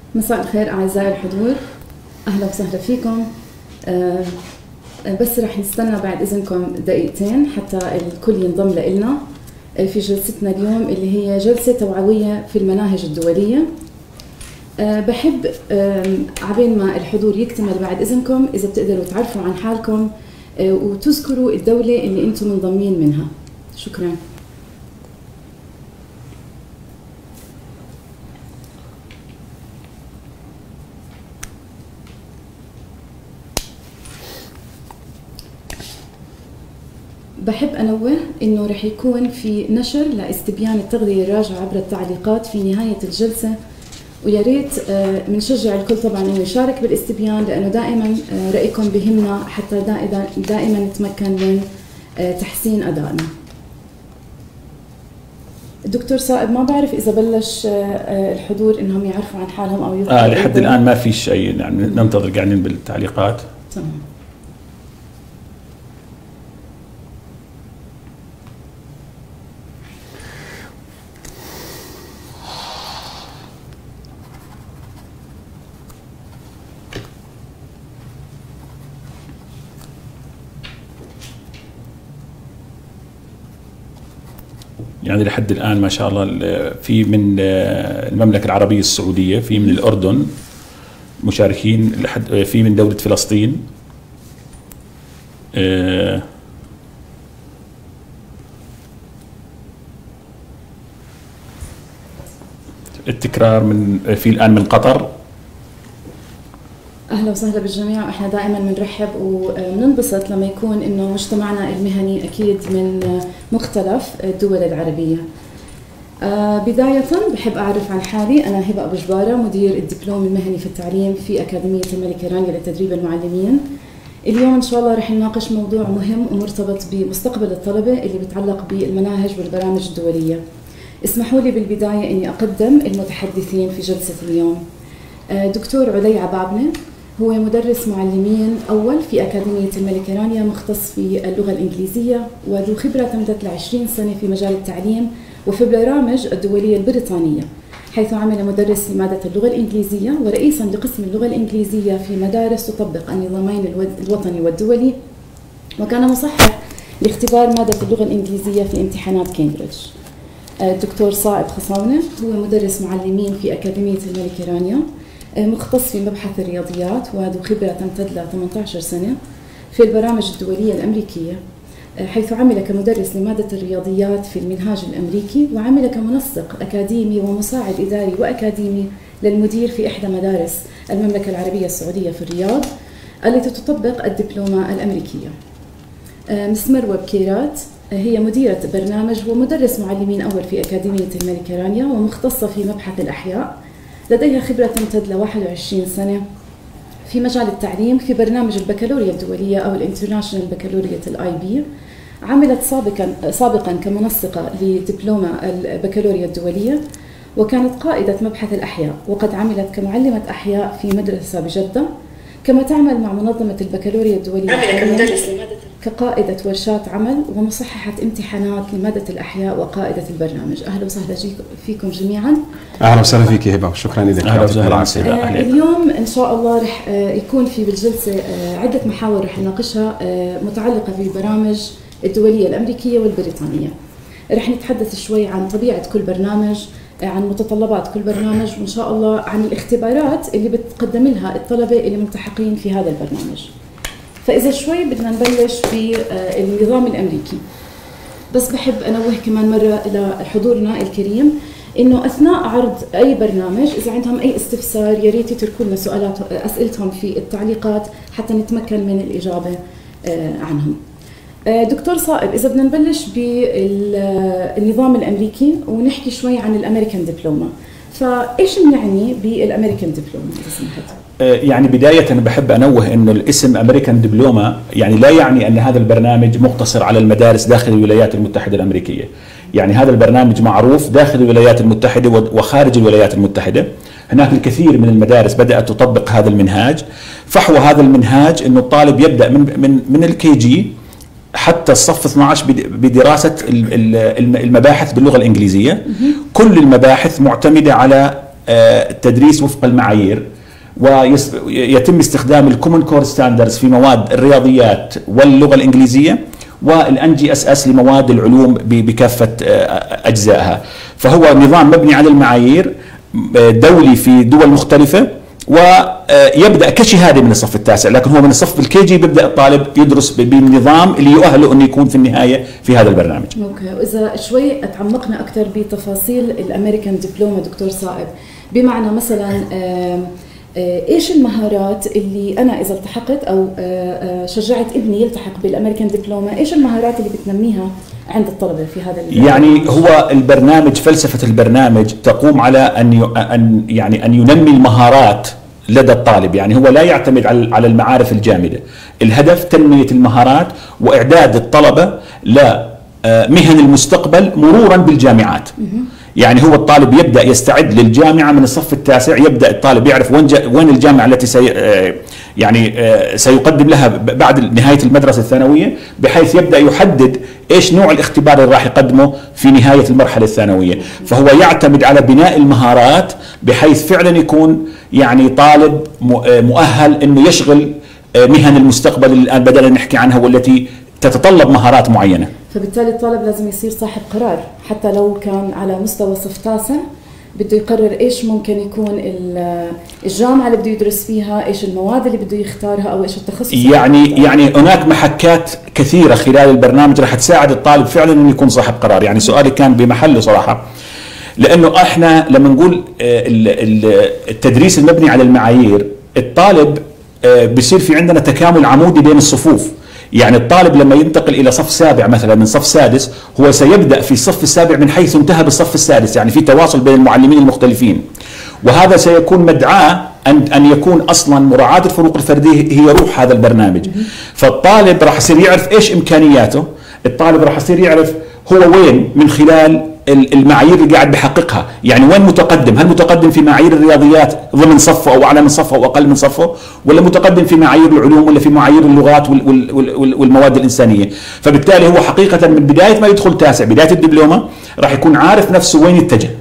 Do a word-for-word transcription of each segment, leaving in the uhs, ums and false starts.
مساء الخير أعزائي الحضور، أهلا وسهلا فيكم. أه بس رح نستنى بعد إذنكم دقيقتين حتى الكل ينضم لنا في جلستنا اليوم اللي هي جلسة توعوية في المناهج الدولية. أه بحب أه عبين ما الحضور يكتمل بعد إذنكم إذا بتقدروا تعرفوا عن حالكم أه وتذكروا الدولة اللي أنتم منضمين منها. شكراً. بحب أنوه إنه رح يكون في نشر لاستبيان التغذية الراجعة عبر التعليقات في نهاية الجلسة، ويا ريت بنشجع الكل طبعاً إنه يشارك بالاستبيان لأنه دائماً رأيكم بهمنا حتى دائماً نتمكن من تحسين أدائنا. الدكتور صائب، ما بعرف إذا بلش الحضور إنهم يعرفوا عن حالهم أو يذكروا. آه لحد الآن ما في شيء، يعني ننتظر قاعدين بالتعليقات. تمام. يعني لحد الآن ما شاء الله في من المملكة العربية السعودية، في من الأردن مشاركين، لحد في من دولة فلسطين، التكرار من في الآن من قطر. أهلا وسهلا بالجميع. احنا دائما بنرحب وبننبسط لما يكون انه مجتمعنا المهني اكيد من مختلف الدول العربية. آه بداية بحب اعرف عن حالي. انا هبة ابو جبارة، مدير الدبلوم المهني في التعليم في أكاديمية الملكة رانيا لتدريب المعلمين. اليوم ان شاء الله رح نناقش موضوع مهم ومرتبط بمستقبل الطلبة اللي بيتعلق بالمناهج والبرامج الدولية. اسمحوا لي بالبداية اني اقدم المتحدثين في جلسة اليوم. آه دكتور علي عبابنة هو مدرس معلمين أول في أكاديمية الملكة رانيا، مختص في اللغة الإنجليزية وذو خبرة تمتد لعشرين سنة في مجال التعليم وفي البرامج الدولية البريطانية، حيث عمل مدرس لمادة اللغة الإنجليزية ورئيساً لقسم اللغة الإنجليزية في مدارس تطبق النظامين الوطني والدولي، وكان مصحح لاختبار مادة اللغة الإنجليزية في امتحانات كامبريدج. الدكتور صائب خصاونة هو مدرس معلمين في أكاديمية الملكة رانيا، مختص في مبحث الرياضيات وذو خبرة تمتد ل ثمانية عشر سنة في البرامج الدولية الأمريكية، حيث عمل كمدرس لمادة الرياضيات في المنهاج الأمريكي، وعمل كمنسق أكاديمي ومساعد إداري وأكاديمي للمدير في إحدى مدارس المملكة العربية السعودية في الرياض التي تطبق الدبلومة الأمريكية. مس مروة بكيرات هي مديرة برنامج ومدرس معلمين أول في أكاديمية الملكة رانيا ومختصة في مبحث الأحياء، لديها خبرة تمتد ل واحد وعشرين سنة في مجال التعليم في برنامج البكالوريا الدولية أو الانترناشونال بكالوريا الاي بي. عملت سابقا سابقا كمنسقة لدبلومة البكالوريا الدولية، وكانت قائدة مبحث الأحياء، وقد عملت كمعلمة أحياء في مدرسة بجدة، كما تعمل مع منظمة البكالوريا الدولية كقائدة ورشات عمل ومصححة امتحانات لمادة الأحياء وقائدة البرنامج. أهلا وسهلا فيكم جميعا. أهلا وسهلا فيك هبة وشكرا لك. أهلا وسهلا. آه اليوم إن شاء الله رح آه يكون في بالجلسة آه عدة محاور رح نناقشها آه متعلقة بالبرامج الدولية الأمريكية والبريطانية. رح نتحدث شوي عن طبيعة كل برنامج، عن متطلبات كل برنامج، وإن شاء الله عن الاختبارات اللي بتقدم لها الطلبة اللي ملتحقين في هذا البرنامج. فإذا شوي بدنا نبلش بالنظام الأمريكي، بس بحب أنوه كمان مرة لحضورنا الكريم إنه أثناء عرض أي برنامج إذا عندهم أي استفسار يا ريت يتركوا لنا سؤالات أسئلتهم في التعليقات حتى نتمكن من الإجابة عنهم. دكتور صائب، إذا بدنا نبلش بالنظام الأمريكي ونحكي شوي عن الأمريكان دبلومة، فإيش بنعني بالأمريكان دبلومة إذا سمحت؟ يعني بداية بحب أنوه أنه الاسم أمريكان دبلومة يعني لا يعني أن هذا البرنامج مقتصر على المدارس داخل الولايات المتحدة الأمريكية. يعني هذا البرنامج معروف داخل الولايات المتحدة وخارج الولايات المتحدة. هناك الكثير من المدارس بدأت تطبق هذا المنهاج. فحوى هذا المنهاج أنه الطالب يبدأ من من من الكي جي حتى الصف اثني عشر بدراسة المباحث باللغة الإنجليزية. كل المباحث معتمدة على التدريس وفق المعايير، ويتم استخدام الكومن كور ستاندردز في مواد الرياضيات واللغة الإنجليزية، والان جي اس اس لمواد العلوم بكافة أجزائها. فهو نظام مبني على المعايير، دولي في دول مختلفة، ويبدأ كشهادة من الصف التاسع، لكن هو من الصف الكي جي بيبدأ الطالب يدرس بالنظام اللي يؤهله أنه يكون في النهاية في هذا البرنامج. أوكي، وإذا شوي تعمقنا أكثر بتفاصيل الأمريكان دبلومة دكتور صائب، بمعنى مثلا ايش المهارات اللي انا اذا التحقت او شجعت ابني يلتحق بالامريكان دبلومه، ايش المهارات اللي بتنميها عند الطلبه في هذا البرنامج؟ يعني هو البرنامج، فلسفه البرنامج تقوم على ان ان يعني ان ينمي المهارات لدى الطالب. يعني هو لا يعتمد على على المعارف الجامده، الهدف تنميه المهارات واعداد الطلبه لمهن المستقبل مرورا بالجامعات. يعني هو الطالب يبدأ يستعد للجامعة من الصف التاسع، يبدأ الطالب يعرف وين وين الجامعة التي سي يعني سيقدم لها بعد نهاية المدرسة الثانوية، بحيث يبدأ يحدد ايش نوع الاختبار اللي راح يقدمه في نهاية المرحلة الثانوية. فهو يعتمد على بناء المهارات بحيث فعلا يكون يعني طالب مؤهل انه يشغل مهن المستقبل اللي الآن بدأنا نحكي عنها والتي تتطلب مهارات معينة. فبالتالي الطالب لازم يصير صاحب قرار، حتى لو كان على مستوى صف تاسع بده يقرر ايش ممكن يكون الجامعه اللي بده يدرس فيها، ايش المواد اللي بده يختارها، او ايش التخصص. يعني يعني هناك محكات كثيره خلال البرنامج راح تساعد الطالب فعلا انه يكون صاحب قرار. يعني سؤالي كان بمحله صراحه، لانه احنا لما نقول التدريس المبني على المعايير، الطالب بصير في عندنا تكامل عمودي بين الصفوف. يعني الطالب لما ينتقل إلى صف سابع مثلا من صف سادس، هو سيبدأ في الصف السابع من حيث انتهى بالصف السادس، يعني في تواصل بين المعلمين المختلفين، وهذا سيكون مدعاة أن أن يكون أصلا مراعاة الفروق الفردية هي روح هذا البرنامج. فالطالب راح يصير يعرف إيش إمكانياته، الطالب راح يصير يعرف هو وين من خلال المعايير اللي قاعد بحققها. يعني وين متقدم، هل متقدم في معايير الرياضيات ضمن صفه او اعلى من صفه او اقل من صفه، ولا متقدم في معايير العلوم، ولا في معايير اللغات والمواد الانسانيه. فبالتالي هو حقيقه من بدايه ما يدخل تاسع، بدايه الدبلومه راح يكون عارف نفسه وين يتجه.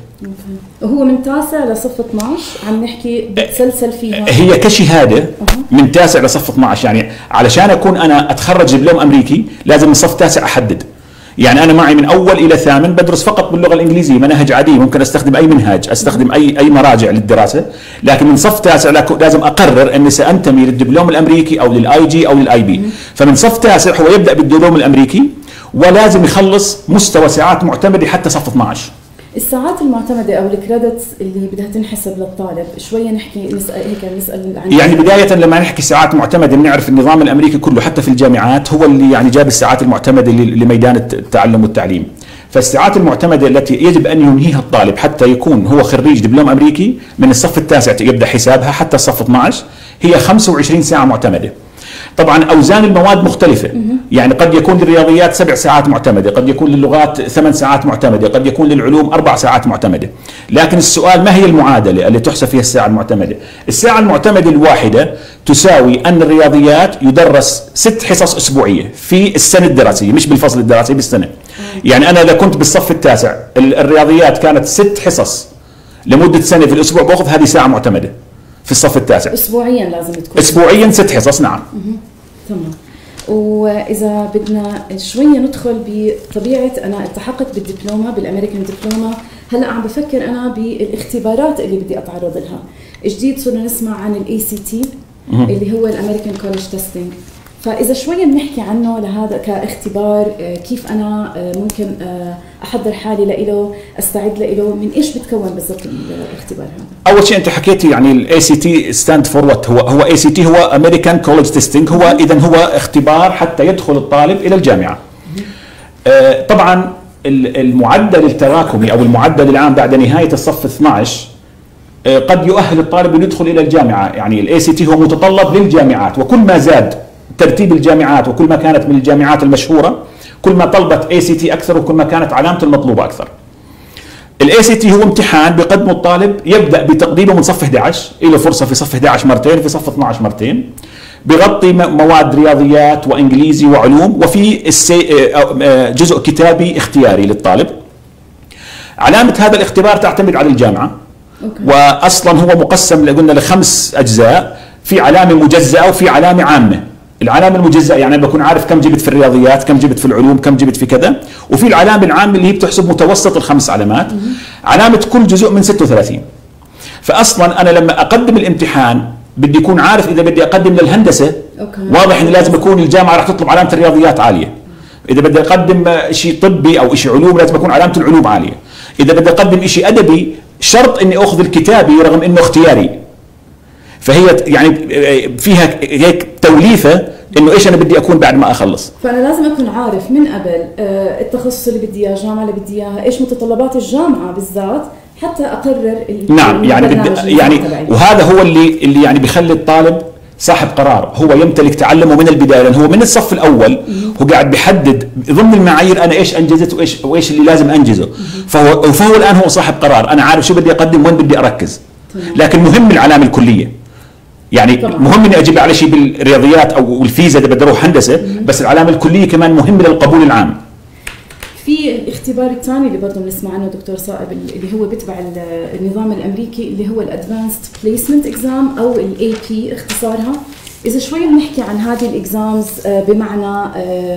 وهو من تاسع لصف اثنعش عم نحكي بتسلسل فيها، هي كشهاده من تاسع لصف اثنعش. يعني علشان اكون انا اتخرج دبلوم امريكي لازم من صف تاسع احدد. يعني أنا معي من أول إلى ثامن بدرس فقط باللغة الإنجليزية، مناهج عادية، ممكن أستخدم أي منهاج، أستخدم أي أي مراجع للدراسة. لكن من صف تاسع لازم أقرر أني سأنتمي للدبلوم الأمريكي أو للآي جي أو للآي بي. فمن صف تاسع هو يبدأ بالدبلوم الأمريكي، ولازم يخلص مستوى ساعات معتمدة حتى صف اثنعش. الساعات المعتمدة أو الكريدتس اللي بدها تنحسب للطالب، شوية نحكي نسأل هيك نسأل عن يعني بداية لما نحكي ساعات معتمدة بنعرف النظام الأمريكي كله حتى في الجامعات هو اللي يعني جاب الساعات المعتمدة لميدان التعلم والتعليم. فالساعات المعتمدة التي يجب أن ينهيها الطالب حتى يكون هو خريج دبلوم أمريكي من الصف التاسع يبدأ حسابها حتى الصف اثنعش، هي خمسة وعشرين ساعة معتمدة. طبعا أوزان المواد مختلفة، يعني قد يكون للرياضيات سبع ساعات معتمدة، قد يكون للغات ثمان ساعات معتمدة، قد يكون للعلوم أربع ساعات معتمدة. لكن السؤال ما هي المعادلة اللي تحسب فيها الساعة المعتمدة؟ الساعة المعتمدة الواحدة تساوي أن الرياضيات يدرس ست حصص أسبوعية في السنة الدراسية، مش بالفصل الدراسي، بالسنة. يعني أنا إذا كنت بالصف التاسع الرياضيات كانت ست حصص لمدة سنة في الأسبوع، باخذ هذه ساعة معتمدة في الصف التاسع. أسبوعيا لازم تكون أسبوعيا ست حصص، نعم. تمام. وإذا بدنا شوية ندخل بطبيعة أنا التحقت بالدبلومة بالأمريكان دبلومة، هلأ عم بفكر أنا بالاختبارات اللي بدي أتعرض لها. جديد صرنا نسمع عن الاي سي تي اللي هو الأمريكان كوليدج تيستينج، فإذا شوية بنحكي عنه لهذا كاختبار، كيف أنا ممكن أحضر حالي لإله، أستعد لإله، من إيش بتكون بالضبط الاختبار هذا؟ أول شيء أنت حكيتي يعني الاي سي تي ستاند فور وات، هو هو اي سي تي هو أمريكان كوليدج تيستينج، هو إذا هو اختبار حتى يدخل الطالب إلى الجامعة. آه طبعا المعدل التراكمي أو المعدل العام بعد نهاية الصف اثنعش آه قد يؤهل الطالب أن يدخل إلى الجامعة. يعني الاي سي تي هو متطلب للجامعات، وكل ما زاد ترتيب الجامعات وكل ما كانت من الجامعات المشهورة كل ما طلبت اي سي تي اكثر وكل ما كانت علامته المطلوبه اكثر. الاي سي تي هو امتحان بيقدمه الطالب، يبدا بتقديمه من صف احد عشر، له فرصه في صف احد عشر مرتين، في صف اثنعش مرتين، بغطي مواد رياضيات وانجليزي وعلوم، وفي جزء كتابي اختياري للطالب. علامه هذا الاختبار تعتمد على الجامعه، أوكي. واصلا هو مقسم قلنا لخمس اجزاء، في علامه مجزئه وفي علامه عامه. العلامه المجزئه يعني انا بكون عارف كم جبت في الرياضيات، كم جبت في العلوم، كم جبت في كذا. وفي العلامه العامه اللي هي بتحسب متوسط الخمس علامات. علامه كل جزء من ستة وثلاثين. فاصلا انا لما اقدم الامتحان بدي يكون عارف اذا بدي اقدم للهندسه أوكي. واضح انه لازم يكون الجامعه راح تطلب علامه الرياضيات عاليه. اذا بدي اقدم شيء طبي او شيء علوم لازم يكون علامه العلوم عاليه. اذا بدي اقدم شيء ادبي شرط اني اخذ الكتابي رغم انه اختياري. فهي يعني فيها هيك توليفه انه ايش انا بدي اكون بعد ما اخلص. فانا لازم اكون عارف من قبل التخصص اللي بدي اياه، الجامعه اللي بدي اياها، ايش متطلبات الجامعه بالذات حتى اقرر. نعم يعني بدي يعني وهذا هو اللي اللي يعني بيخلي الطالب صاحب قرار، هو يمتلك تعلمه من البدايه، لانه هو من الصف الاول هو قاعد بيحدد ضمن المعايير انا ايش انجزت وايش وايش اللي لازم انجزه. فهو فهو الان هو صاحب قرار، انا عارف شو بدي اقدم وين بدي اركز. لكن مهم العلامه الكليه، يعني طبعا. مهم اني اجيب على شيء بالرياضيات او الفيزياء اذا بدي اروح هندسه، بس العلامه الكليه كمان مهمه للقبول العام. في الاختبار الثاني اللي برضه بنسمع عنه دكتور صائب اللي هو بيتبع النظام الامريكي اللي هو الادفانسد بليسمنت اكزام او الاي بي اختصارها. اذا شوي بنحكي عن هذه الاكزامز بمعنى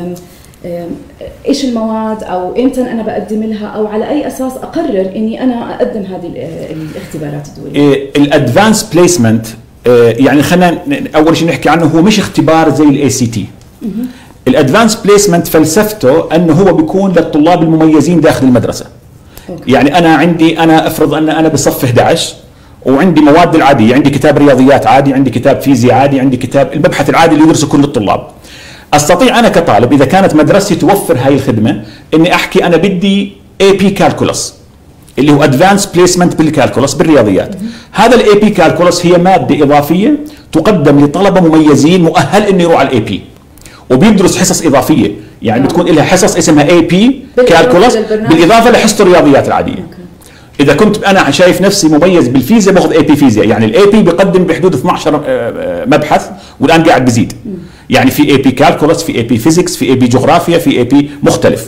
ايش المواد او امتى انا بقدم لها او على اي اساس اقرر اني انا اقدم هذه الاختبارات الدوليه. الادفانس بليسمنت يعني خلينا اول شيء نحكي عنه، هو مش اختبار زي الاي سي تي. الادفانس بليسمنت فلسفته انه هو بيكون للطلاب المميزين داخل المدرسه. أوكي. يعني انا عندي انا افرض ان انا بصف احد عشر وعندي مواد العاديه، عندي كتاب رياضيات عادي، عندي كتاب فيزياء عادي، عندي كتاب المبحث العادي اللي يدرسه كل الطلاب. استطيع انا كطالب اذا كانت مدرستي توفر هاي الخدمه اني احكي انا بدي اي بي كالكولس اللي هو ادفانس بليسمنت بالكالكولس بالرياضيات. هذا الاي بي كالكولس هي ماده اضافيه تقدم لطلبه مميزين مؤهل انه يروح على الاي بي، وبيدرس حصص اضافيه، يعني آه. بتكون لها حصص اسمها اي بي كالكولس بالاضافه لحصه الرياضيات العاديه. أوكي. اذا كنت انا شايف نفسي مميز بالفيزياء باخذ اي بي فيزياء، يعني الاي بي بيقدم بحدود اثني عشر مبحث والان قاعد بزيد. م. يعني في اي بي كالكولس، في اي بي فيزيكس، في اي بي جغرافيا، في اي بي مختلف.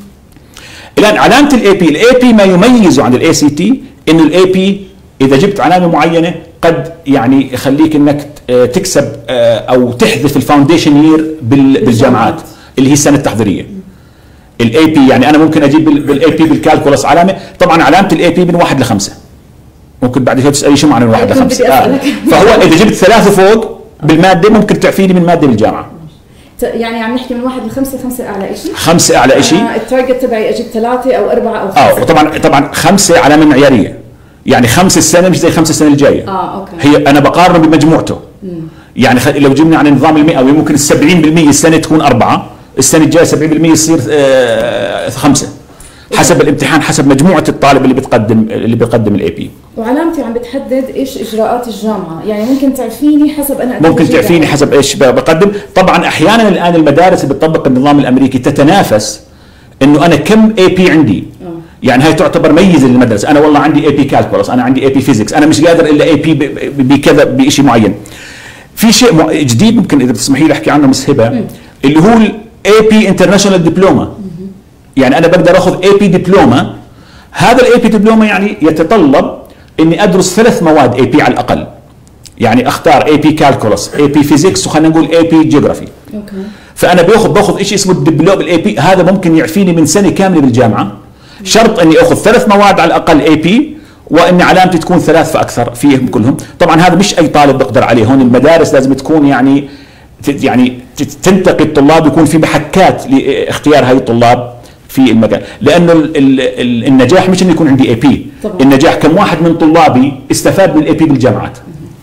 الان علامه الاي بي، الاي بي ما يميزه عن الاي سي تي انه الاي بي اذا جبت علامه معينه قد يعني يخليك انك تكسب او تحذف الفاونديشن يير بالجامعات اللي هي السنه التحضيريه. الاي بي يعني انا ممكن اجيب بالاي بي بالكالكولس علامه، طبعا علامه الاي بي من واحد لخمسه. ممكن بعد شوي تسالي شو معنى من واحد لخمسه. آه. فهو اذا جبت ثلاثه فوق بالماده ممكن تعفيني من ماده بالجامعه. يعني عم نحكي من واحد لخمسه، خمسه اعلى شيء؟ خمسه اعلى شيء. آه التارجت تبعي اجيب ثلاثه او اربعه او خمسه. اه وطبعا طبعا خمسه علامه معياريه، يعني خمسه السنه مش زي خمسه السنه الجايه. اه اوكي. هي انا بقارن بمجموعته. مم. يعني لو جبنا عن النظام المئوي ممكن ال سبعين بالمئة السنه تكون اربعه، السنه الجايه سبعين بالمئة يصير آه خمسه، حسب الامتحان حسب مجموعه الطالب اللي بتقدم اللي بيقدم الاي بي. وعلامتي عم بتحدد ايش اجراءات الجامعه، يعني ممكن تعرفيني حسب انا ممكن تعرفيني حسب ايش بقدم. طبعا احيانا الان المدارس اللي بتطبق النظام الامريكي تتنافس انه انا كم اي بي عندي. أوه. يعني هاي تعتبر ميزه للمدرسه، انا والله عندي اي بي كالكولس، انا عندي اي بي فيزيكس، انا مش قادر الا اي بي بكذا بشيء معين. في شيء جديد ممكن اذا بتسمحي لي احكي عنه مس هبه، اللي هو الاي بي انترناشونال دبلوما. يعني انا بقدر اخذ اي بي دبلوما. هذا الاي بي دبلوما يعني يتطلب اني ادرس ثلاث مواد اي بي على الاقل. يعني اختار اي بي كالكولس، اي بي فيزيكس، وخلينا نقول اي بي جيوغرافي. اوكي. فانا باخذ باخذ شيء اسمه الدبلوم الاي بي، هذا ممكن يعفيني من سنه كامله بالجامعه. شرط اني اخذ ثلاث مواد على الاقل اي بي، وان علامتي تكون ثلاث فاكثر فيهم كلهم. طبعا هذا مش اي طالب بيقدر عليه، هون المدارس لازم تكون يعني يعني تنتقي الطلاب، يكون في محكات لاختيار هاي الطلاب في المكان، لانه ال ال النجاح مش انه يكون عندي اي بي، النجاح كم واحد من طلابي استفاد من الاي بي بالجامعات.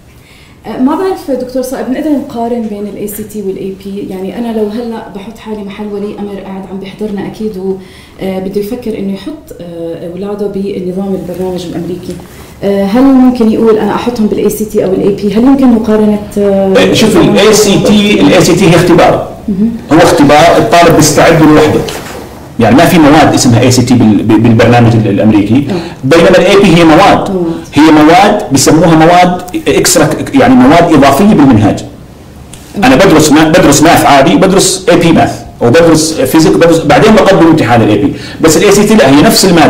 ما بعرف دكتور صائب بنقدر نقارن بين الاي سي تي والاي بي، يعني انا لو هلا بحط حالي محل ولي امر قاعد عم بيحضرنا اكيد وبده يفكر انه يحط اولاده بالنظام البرنامج الامريكي، هل ممكن يقول انا احطهم بالاي سي تي او الاي بي؟ هل يمكن مقارنه؟ شوف الاي سي تي الاي سي تي هي اختبار، هو اختبار الطالب بيستعد له لوحده، يعني ما في مواد اسمها اي سي تي بالبرنامج الامريكي، بينما الاي بي هي مواد هي مواد بسموها مواد اكسترا، يعني مواد اضافيه بالمنهاج. انا بدرس ما بدرس ماث عادي، بدرس اي بي ماث، وبدرس فيزيك، بدرس بعدين بقدم امتحان الاي بي. بس الاي سي تي لا، هي نفس الماده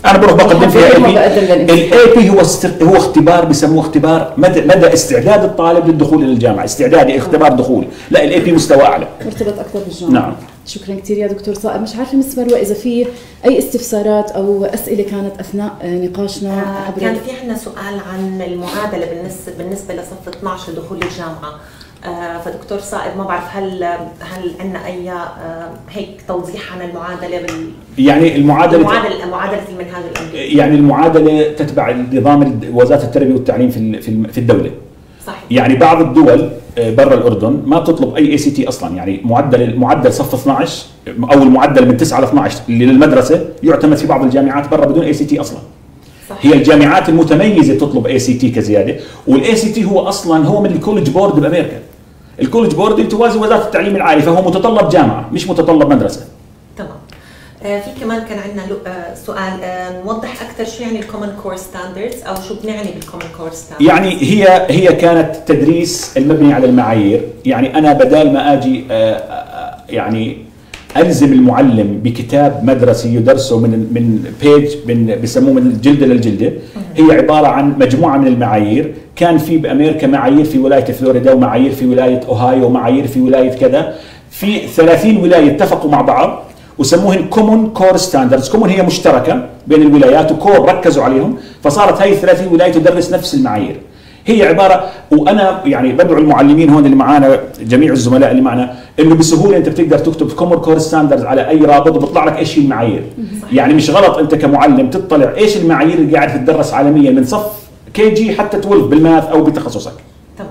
انا بروح بقدم فيها اي بي. الاي بي هو است... هو اختبار بسموه اختبار مدى مدى استعداد الطالب للدخول الى الجامعه، استعدادي اختبار دخول، لا الاي بي مستوى اعلى مرتبط اكثر بالجامعه. نعم. شكرا كثير يا دكتور صائب. مش عارفه مس مروه اذا في اي استفسارات او اسئله كانت اثناء نقاشنا. آه كان في عندنا سؤال عن المعادله بالنسبه بالنسبه لصف اثنعش لدخول الجامعه. آه فدكتور صائب ما بعرف هل هل عندنا اي آه هيك توضيح عن المعادله بال يعني المعادله المعادله معادله المنهاج الامريكي. يعني المعادله تتبع نظام وزاره التربيه والتعليم في في الدوله. صحيح. يعني بعض الدول برا الاردن ما بتطلب اي اي سي تي اصلا، يعني معدل معدل صف اثنعش او المعدل من تسعة ل اثنعش اللي للمدرسه يعتمد في بعض الجامعات برا بدون اي سي تي اصلا. صحيح. هي الجامعات المتميزه تطلب اي سي تي كزياده، والاي سي تي هو اصلا هو من الكولج بورد بامريكا. الكولج بورد توازي وزاره التعليم العالي، فهو متطلب جامعه مش متطلب مدرسه. تمام. آه في كمان كان عندنا آه سؤال آه نوضح اكثر شو يعني الكومن كور ستاندردز او شو بنعني بالكومن كور ستاندردز. يعني هي هي كانت تدريس المبني على المعايير، يعني انا بدال ما اجي آه آه يعني الزم المعلم بكتاب مدرسي يدرسه من من بيج من بسموه من الجلده للجلده، هي عباره عن مجموعه من المعايير. كان في بامريكا معايير في ولايه فلوريدا ومعايير في ولايه اوهايو ومعايير في ولايه كذا، في ثلاثين ولايه اتفقوا مع بعض وسموهن كومون كور ستاندردز. كومون هي مشتركه بين الولايات وكور ركزوا عليهم، فصارت هاي الثلاثين ولايه تدرس نفس المعايير. هي عباره، وانا يعني بدعو المعلمين هون اللي معانا جميع الزملاء اللي معنا انه بسهوله انت بتقدر تكتب كومون كور ستاندردز على اي رابط وبيطلع لك ايش هي المعايير. يعني مش غلط انت كمعلم تطلع ايش المعايير اللي قاعد تدرس عالميا من صف كي جي حتى اثناشر بالماث او بتخصصك. تمام.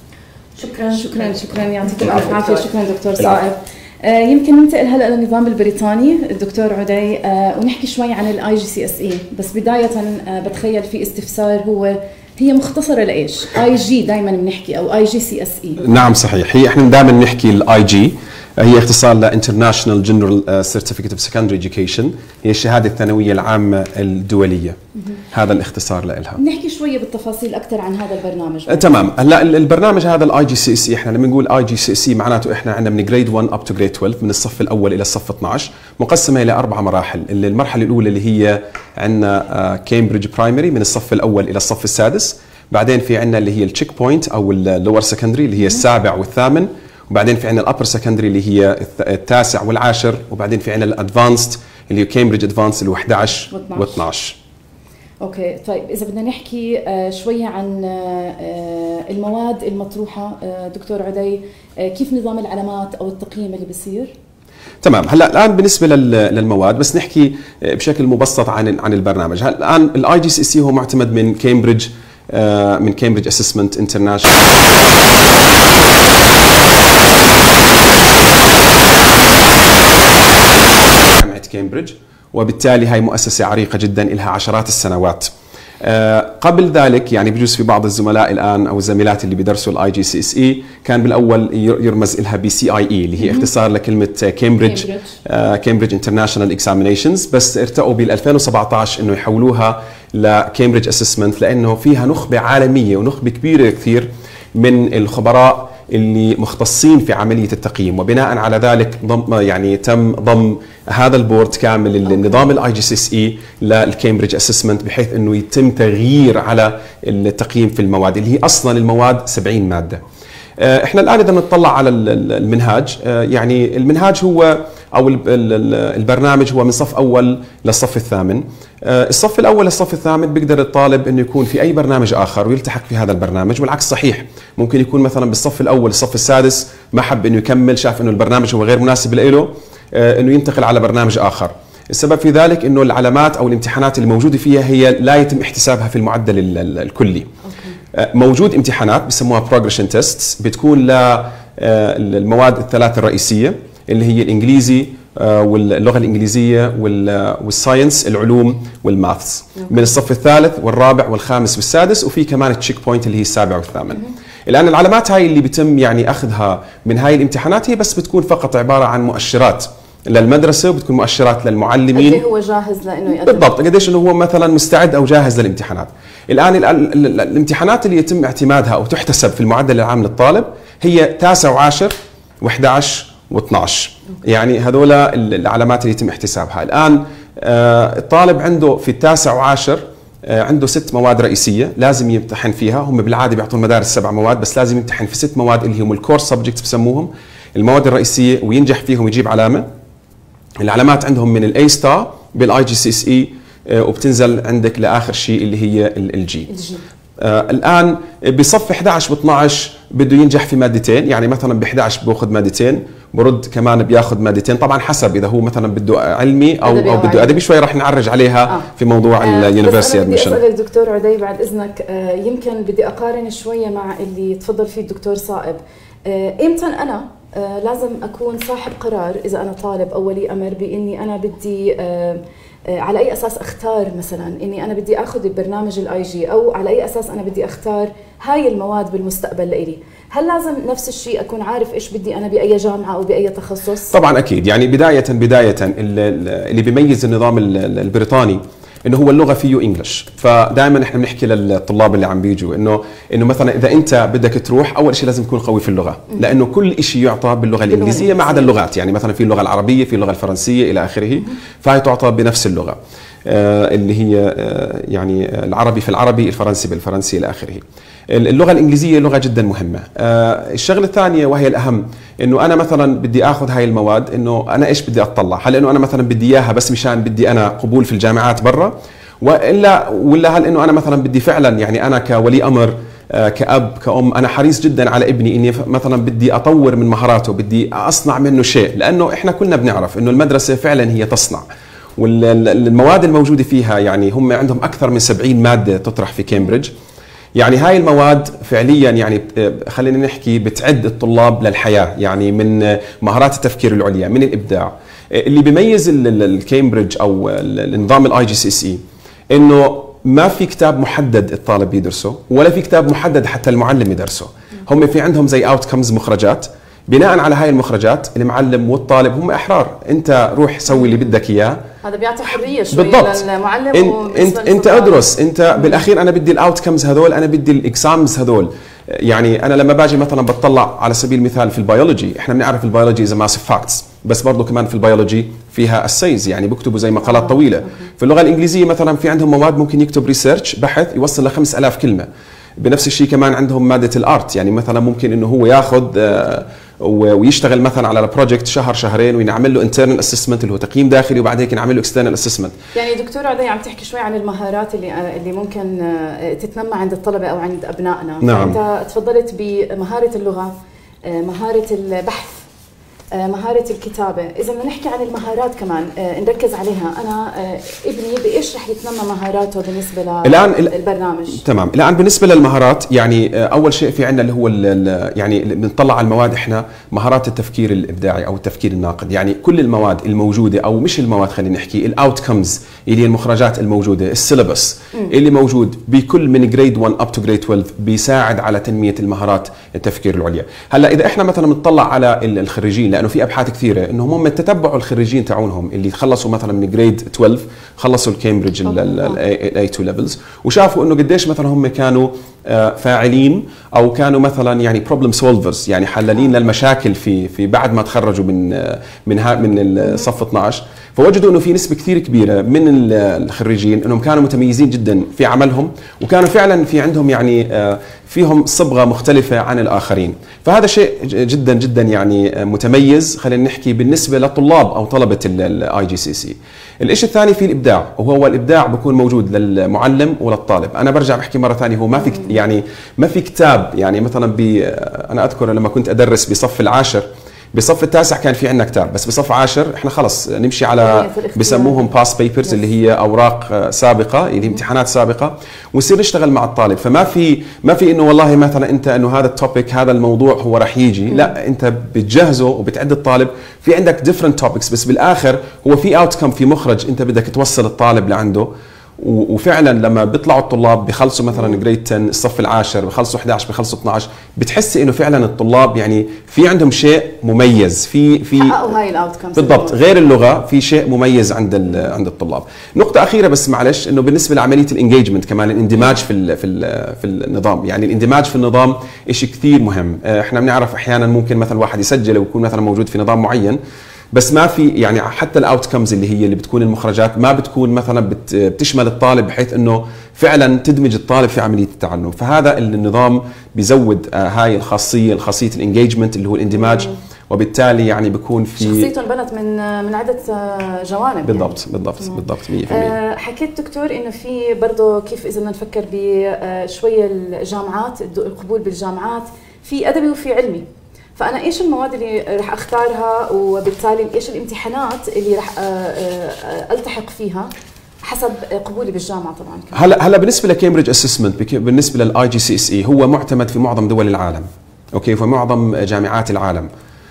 شكرا شكرا شكرا يعطيك الف عافيه. شكرا دكتور صائب. آه يمكن ننتقل هلا للنظام البريطاني الدكتور عدي، آه ونحكي شوي عن الاي جي سي اس اي. بس بدايه آه بتخيل في استفسار، هو هي مختصره لايش؟ اي جي دائما بنحكي او اي جي سي اس اي. نعم صحيح، هي احنا دائما نحكي الاي جي، هي اختصار ل International General Certificate of Secondary Education، هي الشهاده الثانويه العامه الدوليه. هذا الاختصار لها. نحكي شويه بالتفاصيل اكثر عن هذا البرنامج. أه تمام. هلا البرنامج هذا الاي جي سي اس اي، احنا لما نقول اي جي سي اس اي معناته احنا عندنا من جريد واحد اب تو جريد اثناشر، من الصف الاول الى الصف اثنعش، مقسمه الى اربع مراحل. المرحله الاولى اللي هي عندنا كامبريدج برايمري من الصف الاول الى الصف السادس، بعدين في عندنا اللي هي التشيك بوينت او اللور سكندري اللي هي السابع والثامن، وبعدين في عندنا الابر سكندري اللي هي التاسع والعاشر، وبعدين في عندنا الادفانسد اللي هي كامبريدج ادفانس اللي هو احد عشر واثنعش. اوكي طيب، اذا بدنا نحكي شويه عن المواد المطروحه دكتور عدي، كيف نظام العلامات او التقييم اللي بصير؟ تمام. هلا الان بالنسبه للمواد بس نحكي بشكل مبسط عن عن البرنامج. هلا الان الاي جي سي سي هو معتمد من كامبريدج من كامبريدج اسسمنت انترناشونال جامعه كامبريدج، وبالتالي هاي مؤسسه عريقه جدا لها عشرات السنوات. أه قبل ذلك يعني بجوز في بعض الزملاء الان او الزميلات اللي بيدرسوا الاي جي سي اس اي كان بالاول يرمز لها بي سي اي اي اللي هي اختصار لكلمه كامبريدج كامبريدج انترناشونال اكزامينيشنز، بس ارتقوا بال ألفين وسبعة عشر انه يحولوها لكامبريدج اسسمنت، لانه فيها نخبه عالميه ونخبه كبيره كثير من الخبراء اللي مختصين في عمليه التقييم، وبناء على ذلك ضم يعني تم ضم هذا البورد كامل للنظام الاي جي سي اس اي للكامبريدج اسسمنت، بحيث انه يتم تغيير على التقييم في المواد اللي هي اصلا المواد سبعين ماده. احنا الان اذا نطلع على المنهاج، يعني المنهاج هو او البرنامج هو من صف اول للصف الثامن. الصف الاول للصف الثامن بيقدر الطالب انه يكون في اي برنامج اخر ويلتحق في هذا البرنامج، والعكس صحيح، ممكن يكون مثلا بالصف الاول للصف السادس ما حب انه يكمل، شاف انه البرنامج هو غير مناسب له، انه ينتقل على برنامج اخر. السبب في ذلك انه العلامات او الامتحانات اللي موجوده فيها هي لا يتم احتسابها في المعدل الكلي. موجود امتحانات بسموها بروجريشن تيستس، بتكون للمواد الثلاث الرئيسيه اللي هي الانجليزي واللغه الانجليزيه والساينس العلوم والماثس، من الصف الثالث والرابع والخامس والسادس، وفي كمان التشيك بوينت اللي هي السابع والثامن. الان العلامات هاي اللي بيتم يعني اخذها من هاي الامتحانات هي بس بتكون فقط عباره عن مؤشرات للمدرسه، وبتكون مؤشرات للمعلمين قد هو جاهز لانه يقدم بالضبط، قديش انه هو مثلا مستعد او جاهز للامتحانات. الان ال ال الامتحانات اللي يتم اعتمادها او تحتسب في المعدل العام للطالب هي تاسع وعاشر واحد عشر واثنعش، يعني هذول العلامات اللي يتم احتسابها. الان الطالب عنده في التاسع وعاشر عنده ست مواد رئيسيه لازم يمتحن فيها. هم بالعاده بيعطوا المدارس سبع مواد، بس لازم يمتحن في ست مواد اللي هم الكور سبجكتس بسموهم، المواد الرئيسيه، وينجح فيهم يجيب علامه. العلامات عندهم من الاي ستار بالاي جي سي اس اي، وبتنزل عندك لاخر شيء اللي هي الجي. آه الان بصف احد عشر ب اثني عشر بده ينجح في مادتين، يعني مثلا ب احد عشر باخذ مادتين، برد كمان بياخذ مادتين، طبعا حسب اذا هو مثلا بده علمي او او بده ادبي، شوي راح نعرج عليها آه. في موضوع آه اليونيفرسيتي ادميشن. بدي اسالك دكتور عدي بعد اذنك، آه يمكن بدي اقارن شويه مع اللي تفضل فيه الدكتور صائب. آه امتى انا آه لازم اكون صاحب قرار اذا انا طالب او ولي امر باني انا بدي آه على اي اساس اختار مثلا اني انا بدي اخذ البرنامج الاي جي، او على اي اساس انا بدي اختار هاي المواد بالمستقبل لإلي؟ هل لازم نفس الشيء اكون عارف ايش بدي انا باي جامعه او باي تخصص؟ طبعا اكيد، يعني بدايه بدايه اللي بيميز النظام البريطاني انه هو اللغه فيه انجلش، فدائما احنا بنحكي للطلاب اللي عم بيجوا انه انه مثلا اذا انت بدك تروح اول شيء لازم تكون قوي في اللغه، لانه كل شيء يعطى باللغه الانجليزيه ما عدا اللغات، يعني مثلا في اللغه العربيه، في اللغه الفرنسيه الى اخره، فهي تعطى بنفس اللغه آه اللي هي آه يعني العربي في العربي، الفرنسي بالفرنسي الى اخره. اللغه الانجليزيه لغه جدا مهمه. آه الشغله الثانيه وهي الاهم انه انا مثلا بدي اخذ هاي المواد، انه انا ايش بدي اطلع؟ هل انه انا مثلا بدي اياها بس مشان بدي انا قبول في الجامعات برا، والا ولا هل انه انا مثلا بدي فعلا، يعني انا كولي امر آه كأب كأم انا حريص جدا على ابني اني مثلا بدي اطور من مهاراته، بدي اصنع منه شيء، لانه احنا كلنا بنعرف انه المدرسه فعلا هي تصنع، والمواد الموجوده فيها يعني هم عندهم اكثر من سبعين ماده تطرح في كامبريدج. يعني هاي المواد فعليا يعني خلينا نحكي بتعد الطلاب للحياة، يعني من مهارات التفكير العليا، من الإبداع. اللي بيميز الكامبريدج أو النظام الاي جي سي اس اي إنه ما في كتاب محدد الطالب يدرسه، ولا في كتاب محدد حتى المعلم يدرسه. هم في عندهم زي اوتكمز، مخرجات، بناء على هاي المخرجات المعلم والطالب هم احرار، انت روح سوي اللي بدك اياه. هذا بيعطي حريه شوي للمعلم. انت انت, انت ادرس، انت بالاخير انا بدي الاوتكمز هذول، انا بدي الاكزامز هذول. يعني انا لما باجي مثلا بطلع على سبيل المثال في البيولوجي، احنا بنعرف البيولوجي از ماسيف فاكتس، بس برضه كمان في البيولوجي فيها السيز، يعني بيكتبوا زي مقالات آه. طويله. في اللغه الانجليزيه مثلا في عندهم مواد ممكن يكتب ريسيرش، بحث يوصل ل خمسة آلاف كلمه. بنفس الشيء كمان عندهم ماده الارت، يعني مثلا ممكن انه هو ياخذ آه ويشتغل مثلا على البروجكت شهر شهرين ونعمل له انترنال اسسمنت اللي هو تقييم داخلي، وبعد هيك نعمل له اكسترنال اسسمنت. يعني دكتور عدي عم تحكي شوي عن المهارات اللي اللي ممكن تتنمى عند الطلبه او عند ابنائنا. نعم. انت تفضلت بمهاره اللغه، مهاره البحث، مهارة الكتابة. إذا بدنا نحكي عن المهارات كمان نركز عليها، أنا ابني بإيش رح يتنمى مهاراته بالنسبة للبرنامج؟ تمام. الآن بالنسبة للمهارات، يعني أول شيء في عندنا اللي هو يعني بنطلع على المواد إحنا مهارات التفكير الإبداعي أو التفكير الناقد. يعني كل المواد الموجودة، أو مش المواد، خلينا نحكي الأوتكمز اللي هي المخرجات الموجودة، السيلبس اللي موجود بكل من جريد واحد أب تو جريد اثني عشر بيساعد على تنمية المهارات التفكير العليا. هلا إذا إحنا مثلا بنطلع على الخريجين، لأنه في ابحاث كثيره انهم هم تتبعوا الخريجين تاعونهم اللي خلصوا مثلا من جريد اثني عشر، خلصوا الكامبريدج الاي تو ليفلز، وشافوا انه قديش مثلا هم كانوا فاعلين او كانوا مثلا يعني بروبلم سولفرز، يعني حلالين للمشاكل في في بعد ما تخرجوا من من من الصف اثني عشر. فوجدوا انه في نسبه كثير كبيره من الخريجين انهم كانوا متميزين جدا في عملهم، وكانوا فعلا في عندهم يعني فيهم صبغه مختلفه عن الاخرين. فهذا شيء جدا جدا يعني متميز، خلينا نحكي بالنسبه لطلاب او طلبه الاي جي سي سي. الشيء الثاني في الابداع، وهو الابداع بيكون موجود للمعلم وللطالب. انا برجع بحكي مره ثانيه، هو ما في يعني ما في كتاب، يعني مثلا انا اذكر لما كنت ادرس بصف العاشر، بصف التاسع كان في عندنا كتاب، بس بصف عاشر احنا خلص نمشي على بسموهم باس بيبرز اللي هي اوراق سابقه، اللي هي امتحانات سابقه، ونصير نشتغل مع الطالب. فما في ما في انه والله مثلا انت انه هذا التوبيك هذا الموضوع هو راح يجي، لا انت بتجهزه وبتعد الطالب، في عندك ديفرنت توبكس، بس بالاخر هو في اوتكم، في مخرج انت بدك توصل الطالب لعنده. وفعلا لما بيطلعوا الطلاب بخلصوا مثلا جريد عشرة، الصف العاشر، بخلصوا احد عشر، بخلصوا اثني عشر، بتحسي انه فعلا الطلاب يعني في عندهم شيء مميز في في حققوا هاي الاوتكمز بالضبط. غير اللغه في شيء مميز عند عند الطلاب. نقطه اخيره بس معلش، انه بالنسبه لعمليه الانجيجمنت كمان، الاندماج في ال في ال في النظام، يعني الاندماج في النظام شيء كثير مهم. احنا بنعرف احيانا ممكن مثلا واحد يسجل ويكون مثلا موجود في نظام معين، بس ما في يعني حتى الاوتكمز اللي هي اللي بتكون المخرجات ما بتكون مثلا بت بتشمل الطالب بحيث انه فعلا تدمج الطالب في عمليه التعلم. فهذا النظام بيزود آه هاي الخاصيه خاصيه الانجيجمنت اللي هو الاندماج، وبالتالي يعني بيكون في شخصيتهم بنت من من عده جوانب. بالضبط يعني. بالضبط بالضبط مية بالمية. أه حكيت دكتور انه في برضه كيف اذا بدنا نفكر بشويه الجامعات، القبول بالجامعات في ادبي وفي علمي، فانا ايش المواد اللي راح اختارها وبالتالي ايش الامتحانات اللي راح التحق فيها حسب قبولي بالجامعه طبعا. هلا هلا بالنسبه لكامبريدج اسسمنت، بالنسبه للاي جي سي اس اي هو معتمد في معظم دول العالم، اوكي، في معظم جامعات العالم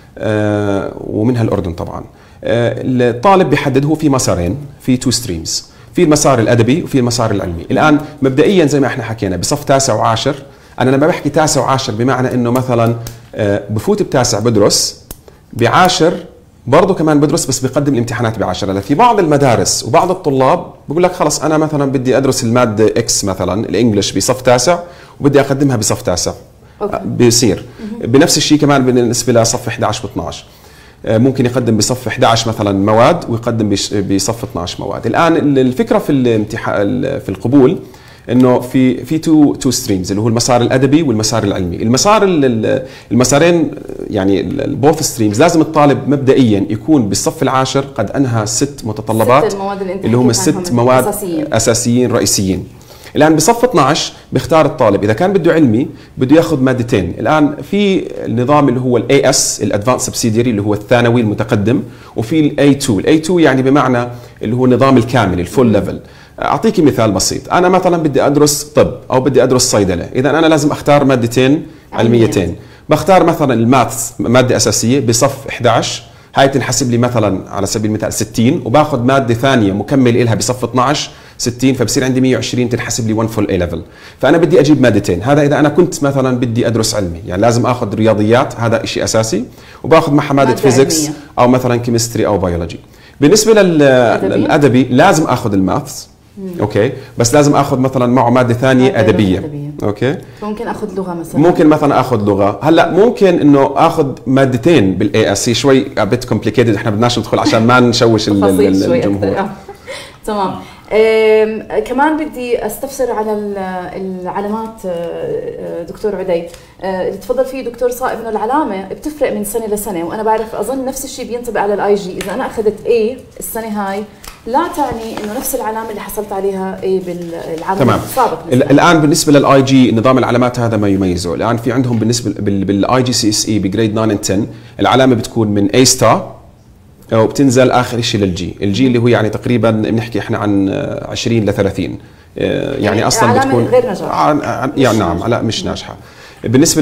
آه ومنها الاردن طبعا. آه الطالب بيحدد هو في مسارين، في تو ستريمز، في المسار الادبي وفي المسار العلمي. الان مبدئيا زي ما احنا حكينا بصف تاسع وعاشر، انا لما بحكي تاسع وعاشر بمعنى انه مثلا آه بفوت بتاسع بدرس، بعاشر برضه كمان بدرس بس بقدم الامتحانات بعاشر. هلا في بعض المدارس وبعض الطلاب بقول لك خلص انا مثلا بدي ادرس الماده اكس مثلا الانجليش بصف تاسع وبدي اقدمها بصف تاسع. أوكي. بيصير بنفس الشيء كمان بالنسبه لصف احد عشر و12، ممكن يقدم بصف احد عشر مثلا مواد ويقدم بصف اثنعش مواد. الان الفكره في الامتحان في القبول انه في في تو تو ستريمز اللي هو المسار الادبي والمسار العلمي. المسار المسارين يعني البوث ستريمز لازم الطالب مبدئيا يكون بالصف العاشر قد انهى ست متطلبات ست المواد اللي, اللي هم الست مواد أساسيين. اساسيين رئيسيين. الان بصف اثنعش بيختار الطالب اذا كان بده علمي بده ياخذ مادتين. الان في النظام اللي هو الاي اس الادفانس سبسيديري اللي هو الثانوي المتقدم، وفي الاي اثنين. الاي اثنين يعني بمعنى اللي هو النظام الكامل الفول ليفل. اعطيك مثال بسيط، انا مثلا بدي ادرس طب او بدي ادرس صيدله، اذا انا لازم اختار مادتين علميتين. بختار مثلا الماثس ماده اساسيه بصف احد عشر، هاي بتنحسب لي مثلا على سبيل المثال ستين، وباخذ ماده ثانيه مكمله لها بصف اثنعش ستين، فبصير عندي مية وعشرين تنحسب لي واحد فول اي ليفل. فانا بدي اجيب مادتين، هذا اذا انا كنت مثلا بدي ادرس علمي، يعني لازم اخذ رياضيات هذا شيء اساسي، وباخذ معها ماده فيزيكس او مثلا كيمستري او بيولوجي. بالنسبه للادبي لازم اخذ الماثس، اوكي، بس لازم اخذ مثلا معه ماده ثانيه ادبيه. أدبية. اوكي، ممكن اخذ لغه مثلا، ممكن مثلا اخذ لغه. هلا ممكن انه اخذ مادتين بالاي اس سي، شوي ابيت كومبليكيتد، احنا بدناش ندخل عشان ما نشوش الجمهور. تمام. كمان بدي استفسر على العلامات دكتور عدي اللي تفضل فيه دكتور صائب، انه العلامه بتفرق من سنه لسنه، وانا بعرف اظن نفس الشيء بينطبق على الاي جي. اذا انا اخذت A السنه هاي لا تعني انه نفس العلامه اللي حصلت عليها A بالعام السابق. الان بالنسبه للاي جي نظام العلامات هذا ما يميزه. الان في عندهم بالنسبه بالاي جي سي اس اي بجريد تسعة و عشرة العلامه بتكون من A ستار وبتنزل اخر شيء للجي، الجي اللي هو يعني تقريبا بنحكي احنا عن عشرين ل ثلاثين، يعني, يعني اصلا بتكون غير ناجحه. يعني نعم، لا مش ناجحه. بالنسبه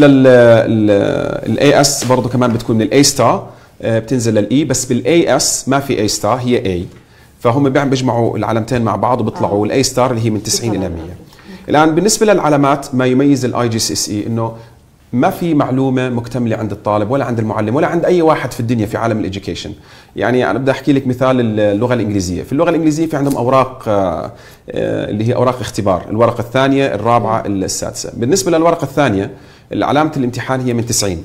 للاي اس برضه كمان بتكون من الاي ستار بتنزل للاي، بس بالاي اس ما في اي ستار، هي اي، فهم بيجمعوا العلامتين مع بعض وبيطلعوا آه. الاي ستار اللي هي من تسعين الى مية. الان بالنسبه للعلامات ما يميز الاي جي سي اس اي انه ما في معلومه مكتمله عند الطالب ولا عند المعلم ولا عند اي واحد في الدنيا في عالم الإديوكيشن. يعني انا بدي احكي لك مثال اللغه الانجليزيه. في اللغه الانجليزيه في عندهم اوراق اللي هي اوراق اختبار، الورقه الثانيه الرابعه السادسه. بالنسبه للورقه الثانيه علامه الامتحان هي من تسعين،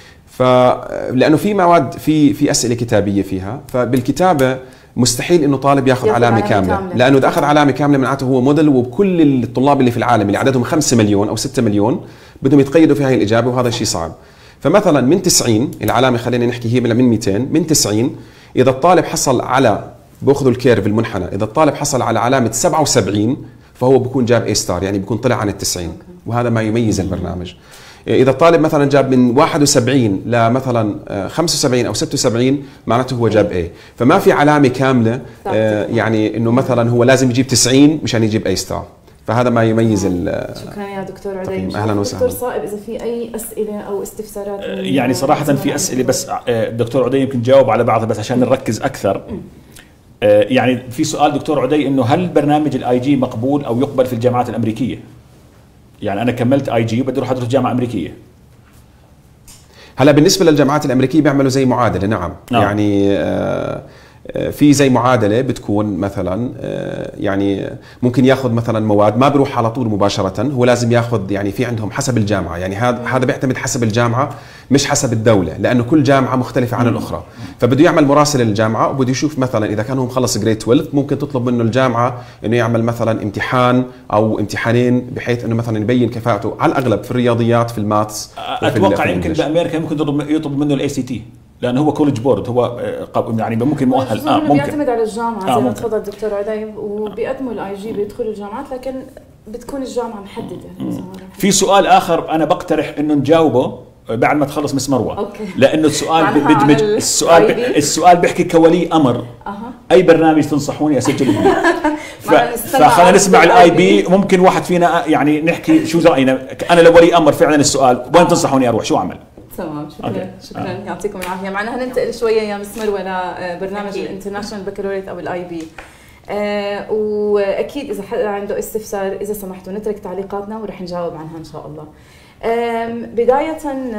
فلانه في مواد في في اسئله كتابيه فيها، فبالكتابه مستحيل انه طالب ياخذ علامه, علامة كامله, كاملة. لانه اذا اخذ علامه كامله معناته هو موديل، وكل الطلاب اللي في العالم اللي عددهم خمسة مليون او ستة مليون بدهم يتقيدوا في هاي الاجابه، وهذا شيء صعب. فمثلا من تسعين العلامه خلينا نحكي هي من مئتين، من تسعين اذا الطالب حصل على باخذوا الكيرف المنحنى، اذا الطالب حصل على علامه سبعة وسبعين فهو بكون جاب اي ستار، يعني بكون طلع عن التسعين، وهذا ما يميز البرنامج. اذا الطالب مثلا جاب من واحد وسبعين لمثلا خمسة وسبعين او ستة وسبعين معناته هو جاب اي، فما في علامه كامله يعني انه مثلا هو لازم يجيب تسعين مشان يجيب اي ستار، فهذا ما يميز. شكرا يا دكتور عدي. اهلا وسهلا. دكتور صائب اذا في اي اسئله او استفسارات؟ يعني صراحه في اسئله بس دكتور عدي يمكن جاوب على بعضها بس عشان نركز اكثر. يعني في سؤال دكتور عدي انه هل برنامج الاي جي مقبول او يقبل في الجامعات الامريكيه؟ يعني انا كملت اي جي وبدي اروح ادرس جامعه امريكيه. هلا بالنسبه للجامعات الامريكيه بيعملوا زي معادله، نعم, نعم. يعني آه في زي معادله بتكون مثلا يعني ممكن ياخذ مثلا مواد ما بيروح على طول مباشره، هو لازم ياخذ يعني في عندهم حسب الجامعه، يعني هذا هذا بيعتمد حسب الجامعه مش حسب الدوله، لانه كل جامعه مختلفه عن الاخرى. فبده يعمل مراسله للجامعه وبده يشوف مثلا اذا كان هو مخلص جريد اثناشر ممكن تطلب منه الجامعه انه يعمل مثلا امتحان او امتحانين بحيث انه مثلا يبين كفاءته على الاغلب في الرياضيات في الماتس. اتوقع يمكن بامريكا ممكن يطلب منه الاي سي تي لانه هو كولج بورد، هو يعني ممكن مؤهل. اه ممكن بيعتمد على الجامعه زي آه ما تفضل دكتور عدي، وبيقدموا الاي جي بيدخلوا الجامعات، لكن بتكون الجامعه محدده. في سؤال اخر انا بقترح انه نجاوبه بعد ما تخلص مس مروه. أوكي. لانه السؤال بدمج السؤال ب... السؤال بيحكي كولي امر أه. اي برنامج تنصحوني اسجل فيه؟ ف... فخلينا نسمع الاي بي. ممكن واحد فينا يعني نحكي شو راينا، انا لو ولي امر فعلا السؤال وين تنصحوني اروح شو اعمل؟ تمام شكرا. أوكي. شكرا آه. يعطيكم العافيه. معنا هننتقل شويه يا مس مروه لبرنامج الانترناشونال بكالوريوس او الاي بي. آه واكيد اذا حدا عنده استفسار اذا سمحتوا نترك تعليقاتنا ورح نجاوب عنها ان شاء الله. بداية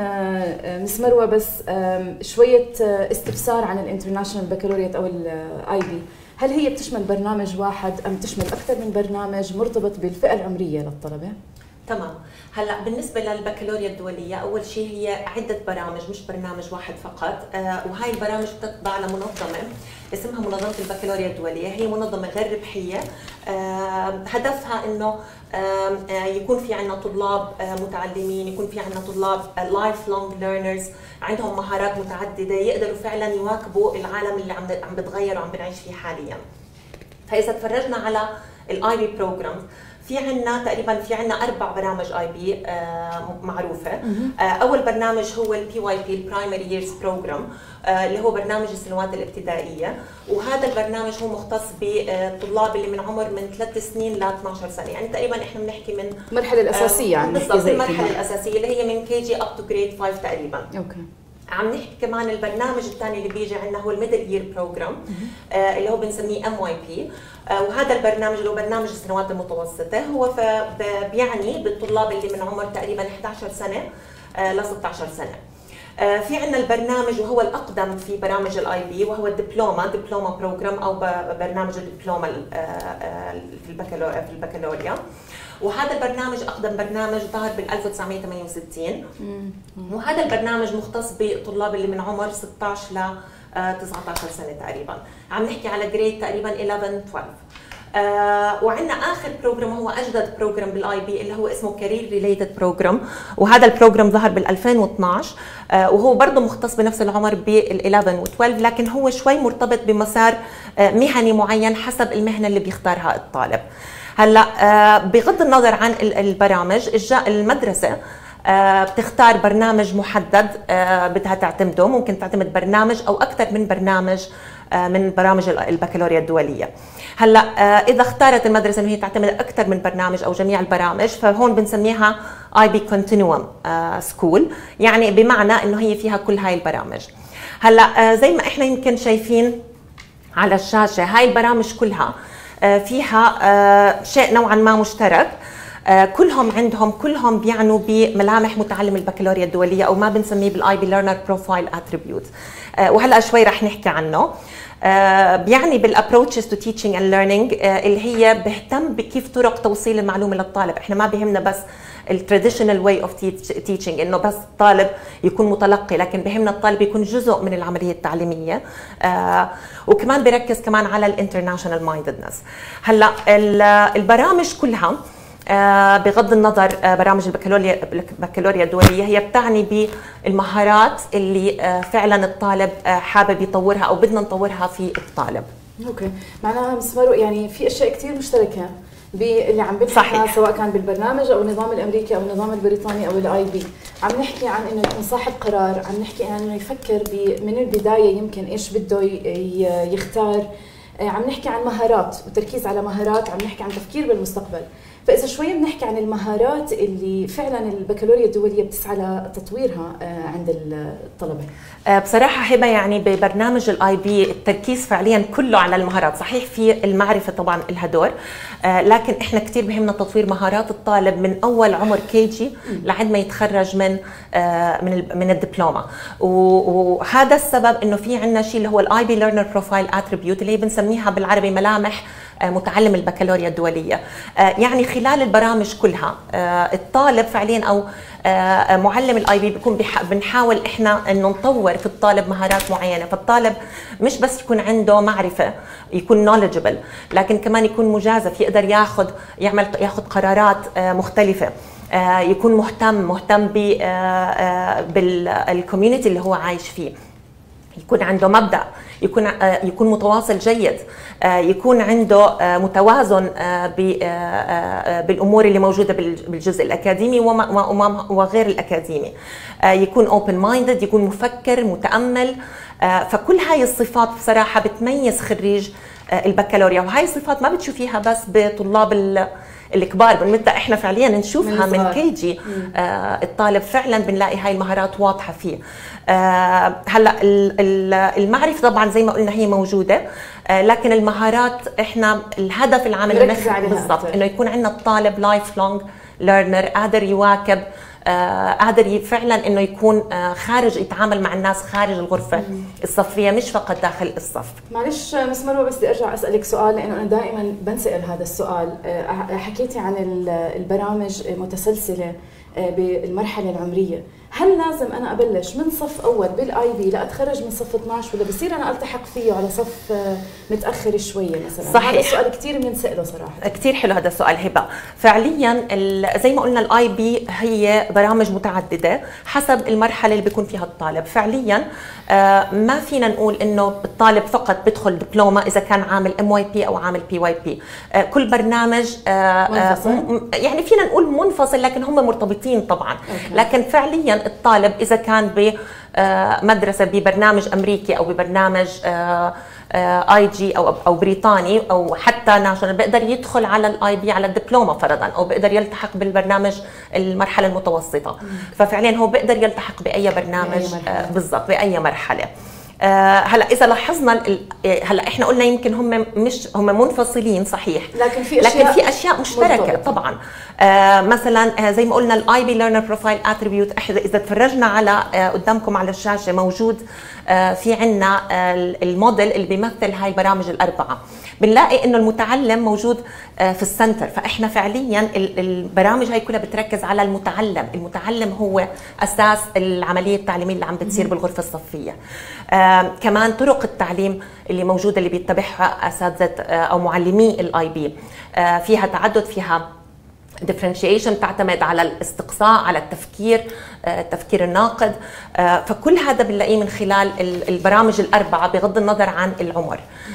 مس مروة بس شوية استفسار عن الانترناشونال بكالوريوس او الاي بي، هل هي بتشمل برنامج واحد ام تشمل اكثر من برنامج مرتبط بالفئة العمرية للطلبة؟ تمام. هلا بالنسبه للبكالوريا الدوليه اول شيء هي عده برامج مش برنامج واحد فقط، آه وهي البرامج بتتبع لمنظمه اسمها منظمه البكالوريا الدوليه. هي منظمه غير ربحيه، آه هدفها انه آه يكون في عندنا طلاب آه متعلمين، يكون في عندنا طلاب لايف لونج ليرنرز عندهم مهارات متعدده يقدروا فعلا يواكبوا العالم اللي عم عم بتغير وعم بنعيش فيه حاليا. فاذا تفرجنا على الاي بي بروجرام في عنا تقريبا في عنا اربع برامج اي بي آه معروفه. آه اول برنامج هو البي واي بي البرايمري ييرز بروجرام اللي هو برنامج السنوات الابتدائيه، وهذا البرنامج هو مختص بالطلاب اللي من عمر من ثلاث سنين ل اثنعش سنه، يعني تقريبا احنا بنحكي من المرحله الاساسيه. يعني بالضبط المرحله الاساسيه اللي هي من كي جي اب تو جريد خمسة تقريبا. اوكي. عم نحكي كمان البرنامج الثاني اللي بيجي عندنا هو الميدل يير بروجرام آه اللي هو بنسميه ام واي بي، آه وهذا البرنامج اللي هو برنامج السنوات المتوسطه، هو بيعني بالطلاب اللي من عمر تقريبا احد عشر سنه آه ل ستة عشر سنه. آه في عندنا البرنامج وهو الاقدم في برامج الاي بي وهو الدبلوما دبلوما بروجرام او برنامج الدبلوما في البكالوريا في البكالوريا وهذا البرنامج اقدم برنامج ظهر بال ألف وتسعمئة وثمانية وستين، وهذا البرنامج مختص بالطلاب اللي من عمر ستة عشر ل تسعة عشر سنه تقريبا، عم نحكي على جريد تقريبا إحدى عشر اثناشر. آه وعندنا اخر بروجرام هو اجدد بروجرام بالاي بي اللي هو اسمه كارير ريليتد بروجرام، وهذا البروجرام ظهر بال ألفين واثنعش آه وهو برضه مختص بنفس العمر بال إحدى عشر و12، لكن هو شوي مرتبط بمسار آه مهني معين حسب المهنه اللي بيختارها الطالب. هلا آه بغض النظر عن البرامج، المدرسه آه بتختار برنامج محدد آه بدها تعتمده، ممكن تعتمد برنامج او اكثر من برنامج آه من برامج البكالوريا الدوليه. هلا آه اذا اختارت المدرسه انه هي تعتمد اكثر من برنامج او جميع البرامج فهون بنسميها اي بي كونتينيوم سكول، يعني بمعنى انه هي فيها كل هاي البرامج. هلا آه زي ما احنا يمكن شايفين على الشاشه هاي البرامج كلها آه فيها آه شيء نوعا ما مشترك، آه كلهم عندهم كلهم بيعنوا بملامح متعلم البكالوريا الدوليه او ما بنسميه بالاي بي ليرنر بروفايل اتريبيوت، وهلا شوي رح نحكي عنه. آه بيعني بالابروتشز تو تيتشنج اند ليرنينج اللي هي بهتم بكيف طرق توصيل المعلومه للطالب. احنا ما بيهمنا بس التراديشنال واي اوف تيتشنج انه بس الطالب يكون متلقي، لكن بهمنا الطالب يكون جزء من العمليه التعليميه، آه وكمان بيركز كمان على الانترناشونال ماينددنس. هلا البرامج كلها آه بغض النظر آه برامج البكالوريا البكالوريا الدوليه هي بتعني بالمهارات اللي آه فعلا الطالب آه حابب يطورها او بدنا نطورها في الطالب. اوكي، معناها مس مروه يعني في اشياء كثير مشتركه باللي عم بنحكيها سواء كان بالبرنامج او النظام الامريكي او النظام البريطاني او الاي بي. عم نحكي عن انه يكون صاحب قرار، عم نحكي عن انه يفكر من البدايه يمكن ايش بده يختار عم نحكي عن مهارات وتركيز على مهارات، عم نحكي عن تفكير بالمستقبل. فإذا شوي بنحكي عن المهارات اللي فعلا البكالوريا الدولية بتسعى لتطويرها عند الطلبة. بصراحة هبة يعني ببرنامج الاي بي التركيز فعليا كله على المهارات، صحيح في المعرفة طبعا لها دور، لكن احنا كثير بهمنا تطوير مهارات الطالب من اول عمر كي جي لعند ما يتخرج من من من الدبلومة. وهذا السبب انه في عندنا شيء اللي هو الاي بي ليرنر بروفايل اتريبيوت اللي هي بنسميها بالعربي ملامح متعلم البكالوريا الدولية. يعني خلال البرامج كلها الطالب فعليا او معلم الاي بي بيكون بنحاول احنا انه نطور في الطالب مهارات معينه، فالطالب مش بس يكون عنده معرفه يكون knowledgeable، لكن كمان يكون مجازف، يقدر ياخذ يعمل ياخذ قرارات مختلفه، يكون مهتم مهتم بالكوميونتي اللي هو عايش فيه، يكون عنده مبدأ، يكون يكون متواصل جيد، يكون عنده متوازن بالامور اللي موجوده بالجزء الاكاديمي وغير الاكاديمي، يكون اوبن مايندد، يكون مفكر متامل. فكل هاي الصفات بصراحه بتميز خريج البكالوريا، وهاي الصفات ما بتشوفيها بس بطلاب الكبار، بنبدا احنا فعليا نشوفها من, من كي جي. آه الطالب فعلا بنلاقي هاي المهارات واضحه فيه. آه هلا المعرفه طبعا زي ما قلنا هي موجوده، آه لكن المهارات احنا الهدف العام بالضبط انه يكون عندنا الطالب لايف لونج ليرنر، قادر يواكب، آه قادر فعلا انه يكون آه خارج يتعامل مع الناس خارج الغرفه مم. الصفيه، مش فقط داخل الصف. معلش مس مروه، بس بدي ارجع اسالك سؤال لانه انا دائما بنسال هذا السؤال. آه حكيتي عن البرامج متسلسله آه بالمرحله العمريه، هل لازم انا ابلش من صف اول بالاي بي لاتخرج من صف اثنعش، ولا بصير انا التحق فيه على صف متاخر شويه مثلا؟ صحيح. هذا السؤال كثير بنساله صراحه. كثير حلو هذا السؤال هبه. فعليا زي ما قلنا الاي بي هي برامج متعدده حسب المرحله اللي بيكون فيها الطالب. فعليا ما فينا نقول انه الطالب فقط بدخل دبلومه اذا كان عامل ام واي بي او عامل بي واي بي. كل برنامج منفصل. يعني فينا نقول منفصل لكن هم مرتبطين طبعا. أوكي. لكن فعليا الطالب اذا كان بمدرسه ببرنامج امريكي او ببرنامج اي جي او او بريطاني او حتى ناشونال، بيقدر يدخل على الاي بي على الدبلومه فرضا، او بيقدر يلتحق بالبرنامج المرحله المتوسطه. ففعليا هو بيقدر يلتحق باي برنامج بالضبط باي مرحله. آه هلا اذا لاحظنا هلا احنا قلنا يمكن هم مش هم منفصلين صحيح، لكن في اشياء لكن في اشياء مشتركه مرتبطة. طبعا. آه مثلا آه زي ما قلنا الاي بي ليرنر بروفايل اتريبيوت، اذا تفرجنا على آه قدامكم على الشاشه موجود آه في عندنا آه الموديل اللي بيمثل هاي البرامج الاربعه، بنلاقي انه المتعلم موجود آه في السنتر. فاحنا فعليا البرامج هاي كلها بتركز على المتعلم، المتعلم هو اساس العمليه التعليميه اللي عم بتصير بالغرفه الصفيه. آه كمان طرق التعليم اللي موجوده اللي بيتبعها اساتذه آه او معلمي الاي بي آه فيها تعدد، فيها differentiation، تعتمد على الاستقصاء، على التفكير، التفكير الناقد. فكل هذا بنلاقيه من خلال البرامج الأربعة بغض النظر عن العمر.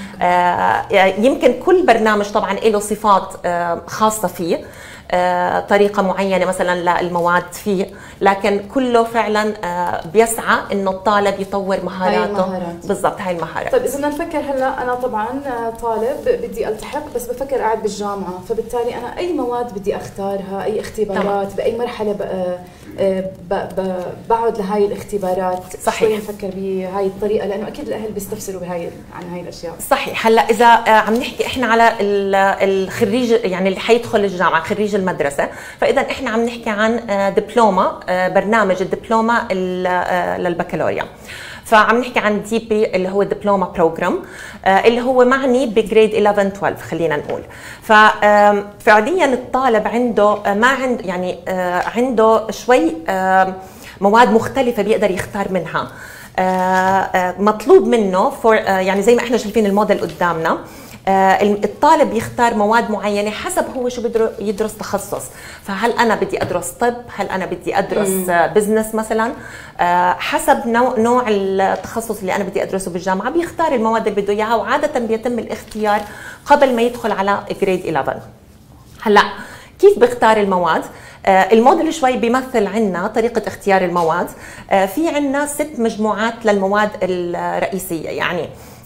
يمكن كل برنامج طبعا له صفات خاصة فيه، طريقة معينة مثلا للمواد فيه، لكن كله فعلا بيسعى انه الطالب يطور مهاراته. بالضبط هاي المهارات. طيب اذا بدنا نفكر هلا، انا طبعا طالب بدي التحق بس بفكر قاعد بالجامعة، فبالتالي انا اي مواد بدي اختارها، اي اختبارات طبعا. باي مرحلة بقعد لهاي الاختبارات. صحيح. شوي نفكر بهاي الطريقة لانه اكيد الاهل بيستفسروا بهاي عن هاي الاشياء. صحيح. هلا اذا عم نحكي احنا على الخريج يعني اللي حيدخل الجامعة، خريج المدرسة، فاذا احنا عم نحكي عن دبلومة، برنامج الدبلومة للبكالوريا، فعم نحكي عن دي بي اللي هو دبلومة بروجرام اللي هو معني بجريد إحدى عشر اثناشر خلينا نقول. ففعليا الطالب عنده ما عند يعني عنده شوي مواد مختلفة بيقدر يختار منها. مطلوب منه يعني زي ما احنا شايفين الموديل قدامنا، الطالب يختار مواد معينه حسب هو شو بده يدرس تخصص. فهل انا بدي ادرس طب، هل انا بدي ادرس بزنس مثلا، حسب نوع نوع التخصص اللي انا بدي ادرسه بالجامعه بيختار المواد اللي بده اياها، وعاده بيتم الاختيار قبل ما يدخل على جريد إحدى عشر. هلا كيف بختار المواد؟ الموديل شوي بيمثل عنا طريقة اختيار المواد. في عنا ست مجموعات للمواد الرئيسية، يعني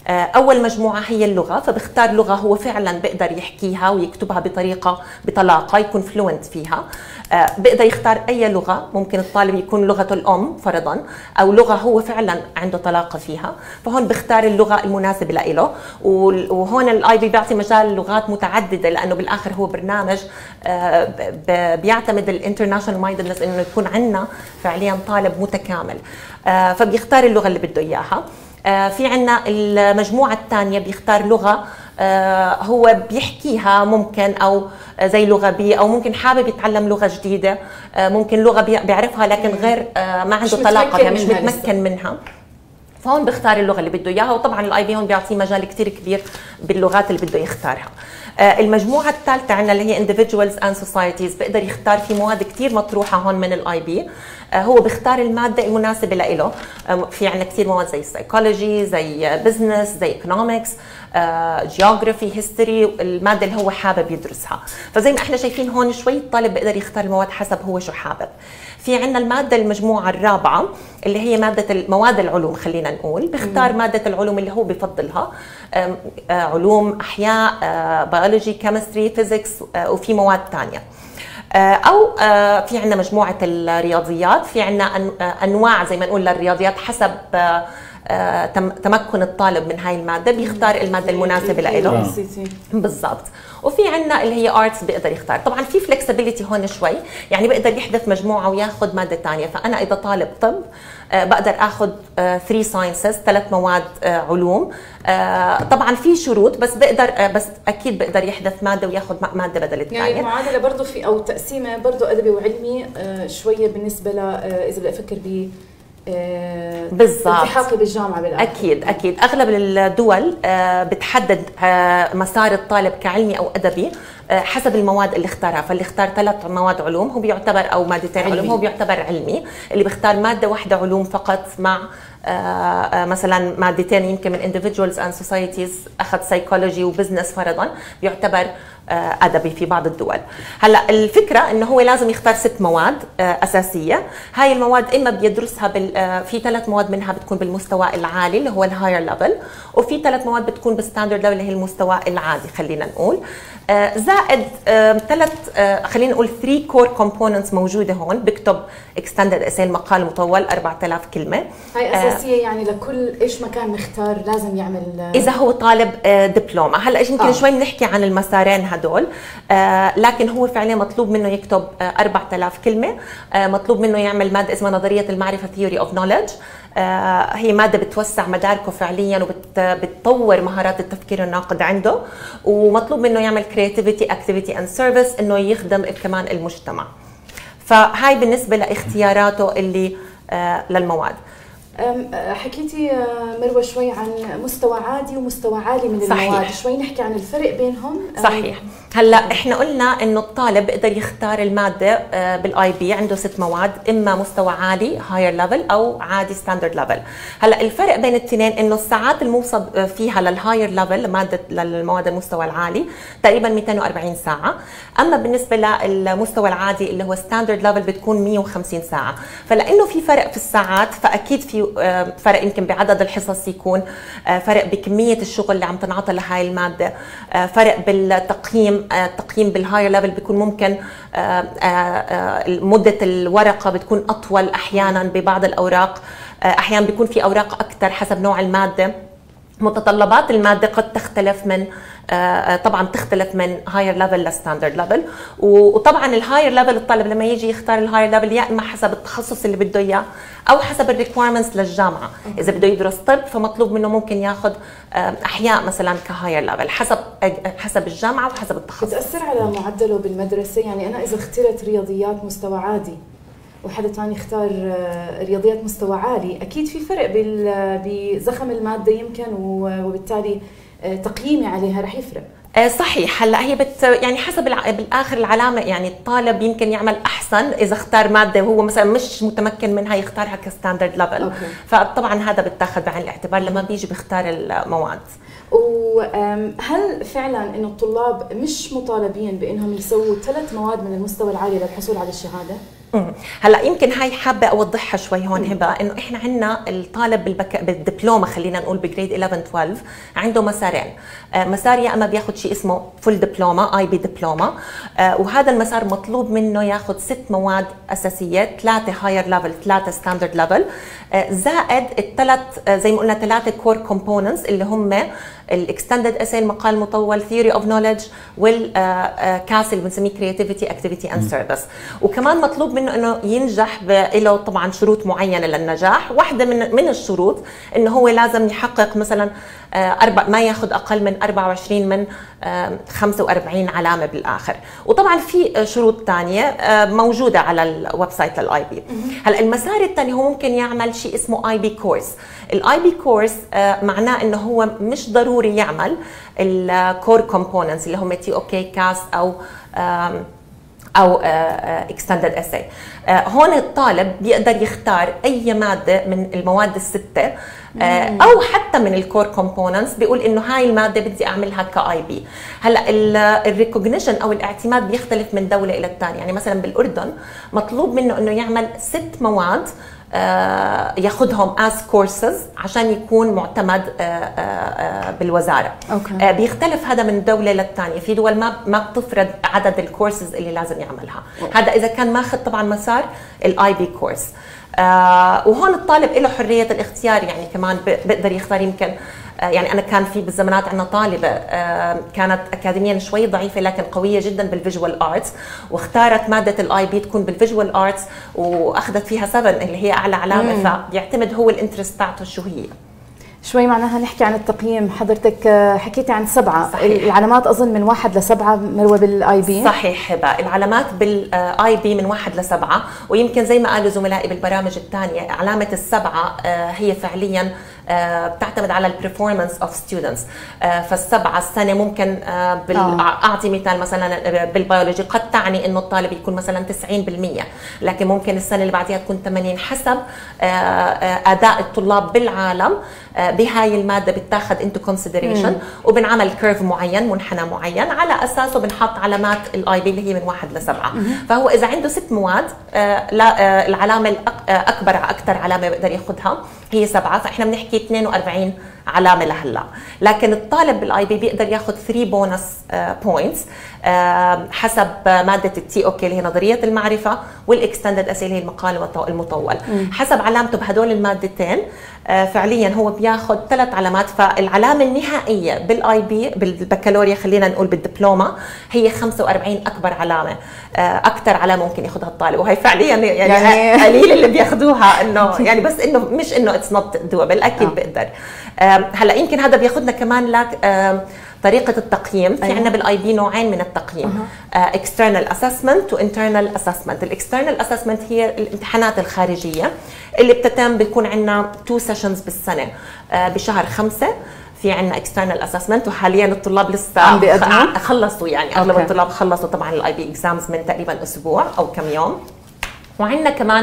اول مجموعه هي اللغه، فبختار لغه هو فعلا بيقدر يحكيها ويكتبها بطريقه بطلاقه يكون فلوينت فيها. بيقدر يختار اي لغه، ممكن الطالب يكون لغته الام فرضا او لغه هو فعلا عنده طلاقه فيها، فهون بختار اللغه المناسبه له. وهون الاي بي بيعطي مجال لغات متعدده، لانه بالاخر هو برنامج بيعتمد الانترناشونال مايندنس انه يكون عندنا فعليا طالب متكامل، فبيختار اللغه اللي بده اياها. في عنا المجموعة الثانية بيختار لغة هو بيحكيها ممكن، أو زي لغة بي، أو ممكن حابب يتعلم لغة جديدة، ممكن لغة بيعرفها لكن غير ما عنده طلاقة فيها، مش متمكن منها، فهون بيختار اللغة اللي بده إياها. وطبعا الاي بي هون بيعطيه مجال كتير كبير باللغات اللي بده يختارها. المجموعة الثالثة عندنا اللي هي individuals and societies، بيقدر يختار في مواد كتير مطروحة هون من الاي بي، هو بيختار المادة المناسبة له. في عندنا كثير مواد زي psychology، زي business، زي economics، geography، history، المادة اللي هو حابب يدرسها. فزي ما احنا شايفين هون شوي الطالب بيقدر يختار المواد حسب هو شو حابب. في عندنا المادة المجموعة الرابعة اللي هي مادة مواد العلوم، خلينا نقول بيختار مادة العلوم اللي هو بفضلها، علوم أحياء، بيولوجي، كيمستري، فيزيكس، وفي مواد ثانية. أو في عندنا مجموعة الرياضيات، في عندنا أنواع زي ما نقول للرياضيات حسب تمكن الطالب من هاي المادة، بيختار المادة المناسبة له بالضبط. وفي عندنا اللي هي ارتس بيقدر يختار. طبعا في فلكسبيليتي هون شوي، يعني بيقدر يحذف مجموعة وياخذ مادة ثانية. فأنا إذا طالب طب بقدر اخذ ثري ساينسز، ثلاث مواد علوم. طبعا في شروط، بس بقدر بس اكيد بقدر يحذف ماده وياخذ ماده بدل الثانيه. يعني المعادله برضه في او تقسيمه برضه ادبي وعلمي شويه بالنسبه ل اذا بدي افكر ب بالضبط التحاقي بالجامعه بالاخر. اكيد اكيد اغلب الدول بتحدد مسار الطالب كعلمي او ادبي حسب المواد اللي اختارها. فاللي اختار ثلاث مواد علوم هو بيعتبر، او مادتين علوم هو بيعتبر علمي. اللي بيختار ماده واحده علوم فقط مع مثلا مادتين يمكن من individuals and societies، اخذ psychology وبزنس فرضا، بيعتبر ادبي في بعض الدول. هلا الفكره انه هو لازم يختار ست مواد اساسيه. هاي المواد اما بيدرسها بال... في ثلاث مواد منها بتكون بالمستوى العالي اللي هو الهاير ليفل، وفي ثلاث مواد بتكون بالستاندرد ليفل اللي هي المستوى العادي خلينا نقول. زائد ثلاث خلينا نقول ثري كور كومبوننتس موجوده هون. بكتب اكستندد اساي المقال مطول أربعة آلاف كلمه. هاي اساسيه يعني لكل ايش مكان مختار لازم يعمل اذا هو طالب دبلومه. هلا يمكن آه. شوي بنحكي عن المسارين هدول، آه لكن هو فعليا مطلوب منه يكتب آه أربعة آلاف كلمه. آه مطلوب منه يعمل ماده اسمها نظريه المعرفه ثيوري اوف نوليدج. آه هي ماده بتوسع مداركه فعليا وبتطور مهارات التفكير الناقد عنده. ومطلوب منه يعمل كرياتيفيتي اكتيفيتي اند سيرفيس، انه يخدم كمان المجتمع. فهاي بالنسبه لاختياراته اللي آه للمواد. حكيتي مروه شوي عن مستوى عادي ومستوى عالي من المواد. صحيح. شوي نحكي عن الفرق بينهم. صحيح. هلا احنا قلنا انه الطالب بيقدر يختار الماده بالاي بي، عنده ست مواد، اما مستوى عالي هاير ليفل او عادي ستاندرد ليفل. هلا الفرق بين الاثنين انه الساعات الموصى فيها للهاير ليفل ماده للمواد المستوى العالي تقريبا مئتين وأربعين ساعه، اما بالنسبه للمستوى العادي اللي هو ستاندرد ليفل بتكون مئة وخمسين ساعه. فلانه في فرق في الساعات فاكيد في فرق يمكن بعدد الحصص، يكون فرق بكميه الشغل اللي عم تنعطى لهاي الماده، فرق بالتقييم. التقييم بالهاير ليفل بيكون ممكن مده الورقه بتكون اطول احيانا ببعض الاوراق، احيانا بيكون في اوراق اكثر حسب نوع الماده. متطلبات الماده قد تختلف من طبعا تختلف من هاير ليفل لستاندرد ليفل. وطبعا الهاير ليفل الطالب لما يجي يختار الهاير ليفل يا اما حسب التخصص اللي بده اياه او حسب الريكويرمنتس للجامعه. اذا بده يدرس طب فمطلوب منه ممكن ياخذ احياء مثلا كهاير ليفل حسب حسب الجامعه وحسب التخصص. بتاثر على معدله بالمدرسه؟ يعني انا اذا اخترت رياضيات مستوى عادي وحدا ثاني اختار رياضيات مستوى عالي، اكيد في فرق بزخم الماده يمكن، وبالتالي تقييمي عليها رح يفرق. صحيح. هلا هي بت يعني حسب الع... بالاخر العلامه، يعني الطالب يمكن يعمل احسن اذا اختار ماده وهو مثلا مش متمكن منها يختارها كستاندرد ليفل. فطبعا هذا بتاخذ بعين الاعتبار لما بيجي بيختار المواد. وهل فعلا انه الطلاب مش مطالبين بانهم يسووا ثلاث مواد من المستوى العالي للحصول على الشهاده؟ هلا يمكن هاي حابه اوضحها شوي هون هبه، انه احنا عندنا الطالب بالبك... بالدبلومه خلينا نقول بجريد إحدى عشر اثناشر عنده مسارين. آه مسار يا اما بياخذ شيء اسمه فول دبلومه اي بي دبلومه، آه وهذا المسار مطلوب منه ياخذ ست مواد اساسيه، ثلاثه هاير ليفل ثلاثه ستاندرد ليفل، آه زائد الثلاث آه زي ما قلنا ثلاثه كور كومبوننتس اللي هم الاكستندد اساي المقال المطول، ثيوري اوف نوليدج، والكاس اللي بنسميه كرياتيفيتي اكتيفيتي اند سيرفيس. وكمان مطلوب منه انه ينجح، له طبعا شروط معينه للنجاح. واحده من من الشروط انه هو لازم يحقق مثلا أربع ما ياخذ اقل من أربعة وعشرين من خمسة وأربعين علامه بالاخر. وطبعا في شروط ثانيه موجوده على الويب سايت للاي بي. هلا المسار الثاني هو ممكن يعمل شيء اسمه اي بي كورس. الاي بي كورس معناه انه هو مش ضروري يعمل الكور كومبوننتس اللي هم تي اوكي كاس او او اكستندد اساي. هون الطالب بيقدر يختار اي ماده من المواد السته او حتى من الكور كومبوننتس، بيقول انه هاي الماده بدي اعملها كاي بي. هلا الريكوجنيشن او الاعتماد بيختلف من دوله الى الثانيه. يعني مثلا بالاردن مطلوب منه انه يعمل ست مواد ياخذهم as courses عشان يكون معتمد بالوزاره. أوكي. بيختلف هذا من دوله للثانيه. في دول ما ما بتفرض عدد الكورسز اللي لازم يعملها. أوكي. هذا اذا كان ماخذ طبعا مسار الاي بي كورس. آه وهون الطالب له حريه الاختيار، يعني كمان بيقدر يختار. يمكن آه يعني انا كان في بالزمانات عندنا طالبه آه كانت اكاديميا شوي ضعيفه لكن قويه جدا بالفيجوال ارتس، واختارت ماده الاي بي تكون بالفيجوال ارتس واخذت فيها سبعة اللي هي اعلى علامه. فبيعتمد هو الانترست تاعته شو هي. شوي معناها نحكي عن التقييم. حضرتك حكيتي عن سبعة. صحيح. العلامات أظن من واحد لسبعة مروة بالاي بي. صحيح هبة، العلامات بالاي بي من واحد لسبعة. ويمكن زي ما قالوا زملائي بالبرامج الثانية علامة السبعة هي فعليا بتعتمد على البرفورمانس اوف ستودنتس. فالسبعه السنه ممكن بال... آه. اعطي مثال مثلا بالبيولوجي قد تعني انه الطالب يكون مثلا تسعين بالمئة، لكن ممكن السنه اللي بعدها تكون ثمانين حسب اداء الطلاب بالعالم بهاي الماده بتاخذ انتو كونسيدريشن، وبنعمل كيرف معين منحنى معين على اساسه بنحط علامات الاي بي اللي هي من واحد لسبعه. فهو اذا عنده ست مواد لا العلامه الاكبر اكثر علامه بيقدر ياخذها هي سبعه، فاحنا بنحكي اثنين وأربعين علامه لهلا. لكن الطالب بالاي بي بيقدر ياخذ ثلاثة بونس بوينتس حسب ماده التي اوكي اللي هي نظريه المعرفه، والاكستندد اساي اللي هي المقال المطول. مم. حسب علامته بهدول المادتين فعليا هو بياخذ ثلاث علامات. فالعلامه النهائيه بالاي بي بالبكالوريا خلينا نقول بالدبلومه هي خمسة وأربعين اكبر علامه، اكثر علامه ممكن ياخذها الطالب. وهي فعليا يعني, يعني قليل اللي بياخذوها، انه يعني بس انه مش انه اتس نوت دوبل، اكيد آه. بقدر. هلا يمكن هذا بياخذنا كمان لك طريقه التقييم. في عندنا بالاي بي نوعين من التقييم، اكسترنال اسسمنت وانترنال اسسمنت. الاكسترنال اسسمنت هي الامتحانات الخارجيه اللي بتتم، بيكون عندنا تو سيشنز بالسنه. بشهر خمسة في عندنا اكسترنال اسسمنت، وحاليا الطلاب لسه عم بيقدموا خلصوا، يعني اغلب الطلاب خلصوا طبعا الاي بي اكزامز من تقريبا اسبوع او كم يوم. وعندنا كمان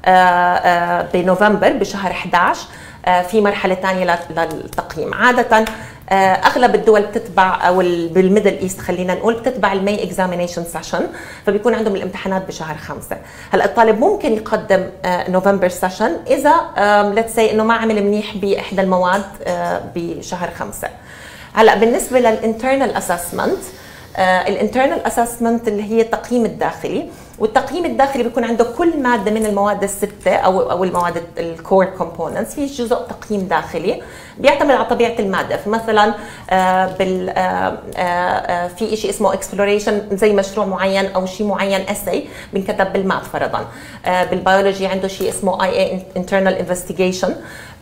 بنوفمبر بشهر إحدى عشر في مرحله ثانيه للتقييم. عاده اغلب الدول بتتبع، او بالميدل ايست خلينا نقول بتتبع الماي اكزامينيشن سيشن، فبيكون عندهم الامتحانات بشهر خمسة. هلا الطالب ممكن يقدم نوفمبر سيشن اذا ليتس سي انه ما عمل منيح باحدى المواد بشهر خمسة. هلا بالنسبه للانترنال اسسمنت، الانترنال اسسمنت اللي هي التقييم الداخلي، والتقييم الداخلي بيكون عنده كل ماده من المواد السته او او المواد الكور كومبوننتس في جزء تقييم داخلي بيعتمد على طبيعه الماده. فمثلا بال في شيء اسمه اكسبلوريشن زي مشروع معين او شيء معين اساي بنكتب بالماث فرضا. بالبيولوجي عنده شيء اسمه اي اي انترنال انفستيجيشن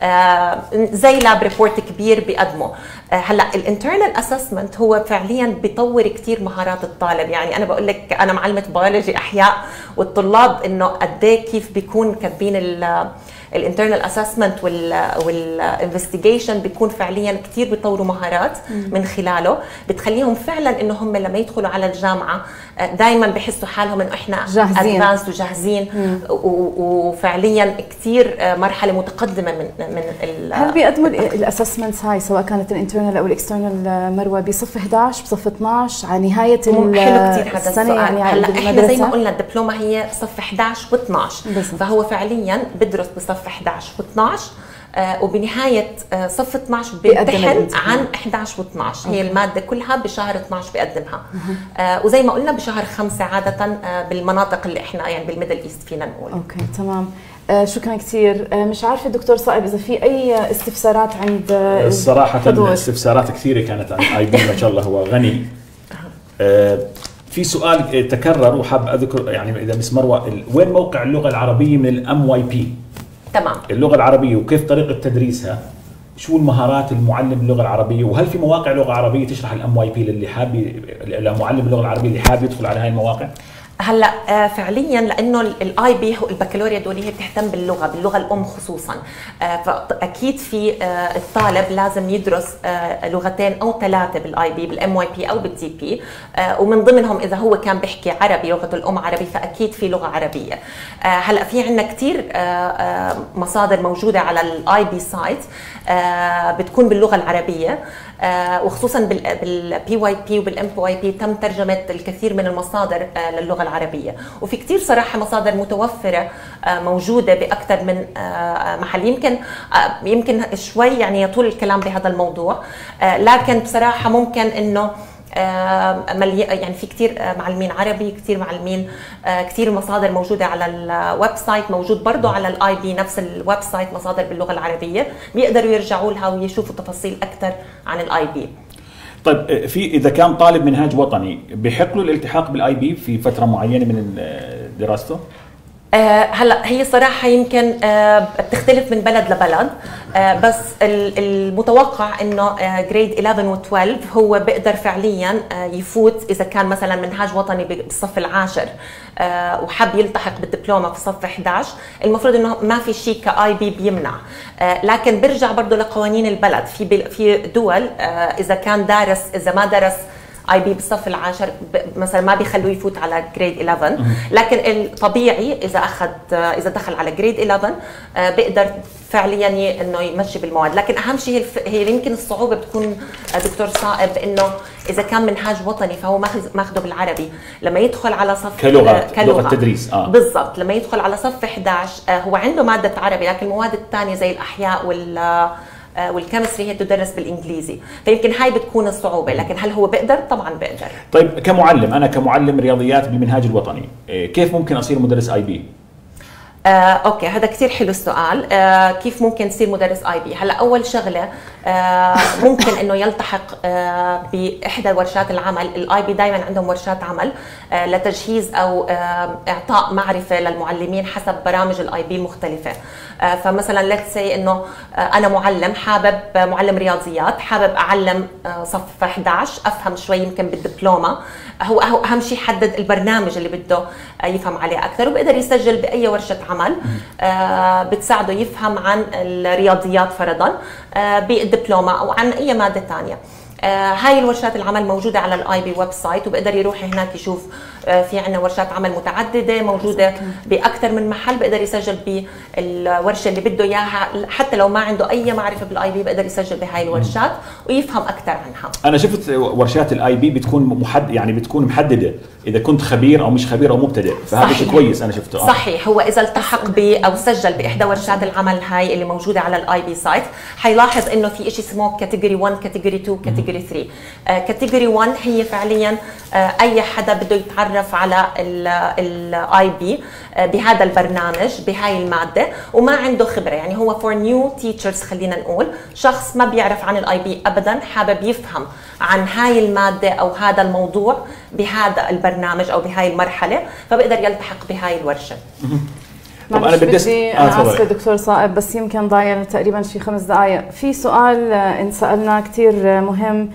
زي لاب ريبورت كبير بيقدمه. هلا الانترنال اسسمنت هو فعليا بيطور كثير مهارات الطالب. يعني انا بقول لك انا معلمه بيولوجي احياء، والطلاب انه قد ايه كيف بيكون كاتبين الانترنال اسسمنت والانفستيجيشن بيكون فعليا كثير بيطوروا مهارات من خلاله، بتخليهم فعلا انه هم لما يدخلوا على الجامعه دائما بحسوا حالهم انه احنا جاهزين ادفانسد وجاهزين، وفعليا كثير مرحله متقدمه من من هل بيقدموا الاسسمنتس هاي سواء كانت الانترنال او الاكسترنال مروه بصف إحدى عشر بصف اثنعش على نهايه حلو كثير هذا السنه؟ يعني هلا احنا زي ما قلنا الدبلومه هي صف إحدى عشر و12، فهو فعليا بدرس بصف إحدى عشر و12 آه وبنهايه آه صف اثنعش بيمتحن عن إحدى عشر و12. هي الماده كلها بشهر اثنعش بيقدمها، آه وزي ما قلنا بشهر خمسة عاده آه بالمناطق اللي احنا يعني بالميدل ايست فينا نقول. اوكي تمام. آه شكرا كثير. آه مش عارفه دكتور صائب اذا في اي استفسارات عند آه الصراحه استفسارات كثيره كانت عن اي بي، ما شاء الله هو غني. آه في سؤال تكرر وحاب اذكر يعني اذا مس مروه، وين موقع اللغه العربيه من الام واي بي؟ تمام. اللغه العربيه وكيف طريقه تدريسها؟ شو المهارات المعلم اللغه العربيه؟ وهل في مواقع لغه عربيه تشرح الام واي بي للي حاب لمعلم اللغه العربيه اللي حاب يدخل على هاي المواقع؟ هلا فعليا لانه الاي بي البكالوريا دول هي بتهتم باللغه باللغه الام خصوصا، فاكيد في الطالب لازم يدرس لغتين او ثلاثه بالاي بي بالام واي بي او بالتي بي، ومن ضمنهم اذا هو كان بيحكي عربي لغته الام عربي فاكيد في لغه عربيه. هلا في عندنا كثير مصادر موجوده على الاي بي سايت بتكون باللغه العربيه، وخصوصا بالبي واي بي وبالام واي بي تم ترجمه الكثير من المصادر للغه العربيه، وفي كثير صراحه مصادر متوفره موجوده باكثر من محل. يمكن يمكن شوي يعني يطول الكلام بهذا الموضوع، لكن بصراحه ممكن انه يعني في كثير معلمين عربي، كثير معلمين، كثير مصادر موجوده على الويب سايت، موجود برضه على الاي بي نفس الويب سايت مصادر باللغه العربيه بيقدروا يرجعوا لها ويشوفوا تفاصيل اكثر عن الاي بي. طيب في اذا كان طالب منهاج وطني بيحق له الالتحاق بالاي بي في فتره معينه من دراسته؟ آه هلا هي صراحه يمكن آه بتختلف من بلد لبلد، آه بس المتوقع انه آه جريد إحدى عشر و12 هو بيقدر فعليا آه يفوت اذا كان مثلا منهاج وطني بالصف العاشر آه وحب يلتحق بالدبلومه في صف إحدى عشر، المفروض انه ما في شيء كاي بي بيمنع، آه لكن برجع برضه لقوانين البلد. في في دول آه اذا كان دارس اذا ما درس اي بي بالصف العاشر مثلا ما بيخلوه يفوت على جريد إحدى عشر، لكن الطبيعي اذا اخذ اذا دخل على جريد إحدى عشر بيقدر فعليا انه يمشي بالمواد. لكن اهم شيء هي يمكن الصعوبه بتكون دكتور صائب انه اذا كان منهاج وطني فهو ماخذ ماخذه بالعربي، لما يدخل على صف كلغه كلغه تدريس اه بالضبط لما يدخل على صف إحدى عشر هو عنده ماده عربي، لكن المواد الثانيه زي الاحياء وال والكيمستري هي تدرس بالانجليزي، فيمكن هاي بتكون الصعوبه. لكن هل هو بيقدر؟ طبعا بيقدر. طيب كمعلم، انا كمعلم رياضيات بالمنهاج الوطني كيف ممكن اصير مدرس اي بي؟ آه، اوكي هذا كثير حلو السؤال. آه، كيف ممكن تصير مدرس اي بي؟ هلا اول شغله آه، ممكن انه يلتحق آه، باحدى ورشات العمل. الاي بي دائما عندهم ورشات عمل آه، لتجهيز او آه، اعطاء معرفه للمعلمين حسب برامج الاي بي المختلفه. آه، فمثلا ليتس سي انه آه، انا معلم حابب آه، معلم رياضيات حابب اعلم آه، صف إحدى عشر، افهم شوي يمكن بالدبلومه. هو اهم شيء يحدد البرنامج اللي بده آه، يفهم عليه اكثر، وبقدر يسجل باي ورشه عمل آه، بتساعده يفهم عن الرياضيات فرضا آه، بالدبلومه او عن اي ماده ثانيه. آه، هاي الورشات العمل موجوده على الاي بي ويب سايت، وبقدر يروح هناك يشوف آه، في عندنا ورشات عمل متعدده موجوده باكثر من محل، بقدر يسجل بالورشه اللي بده اياها حتى لو ما عنده اي معرفه بالاي بي بقدر يسجل بهاي الورشات ويفهم اكثر عنها. انا شفت ورشات الاي بي بتكون محد يعني بتكون محدده اذا كنت خبير او مش خبير او مبتدئ، فهذا شيء كويس انا شفته. صحيح، هو اذا التحق ب او سجل باحدى ورشات العمل هاي اللي موجوده على الاي بي سايت حيلاحظ انه في شيء اسمه كاتيجوري واحد كاتيجوري اثنين كاتيجوري ثلاثة. كاتيجوري واحد هي فعليا آه اي حدا بده يتعرف على الاي بي آه بهذا البرنامج بهاي الماده وما عنده خبره، يعني هو فور نيو تيتشرز خلينا نقول، شخص ما بيعرف عن الاي بي ابدا حابب يفهم عن هاي الماده او هذا الموضوع بهذا البرنامج او بهاي المرحله، فبقدر يلتحق بهاي الورشه. طب انا بدي انا اسفه دكتور صائب بس يمكن ضايع تقريبا شي خمس دقائق. في سؤال انسالناه كثير مهم،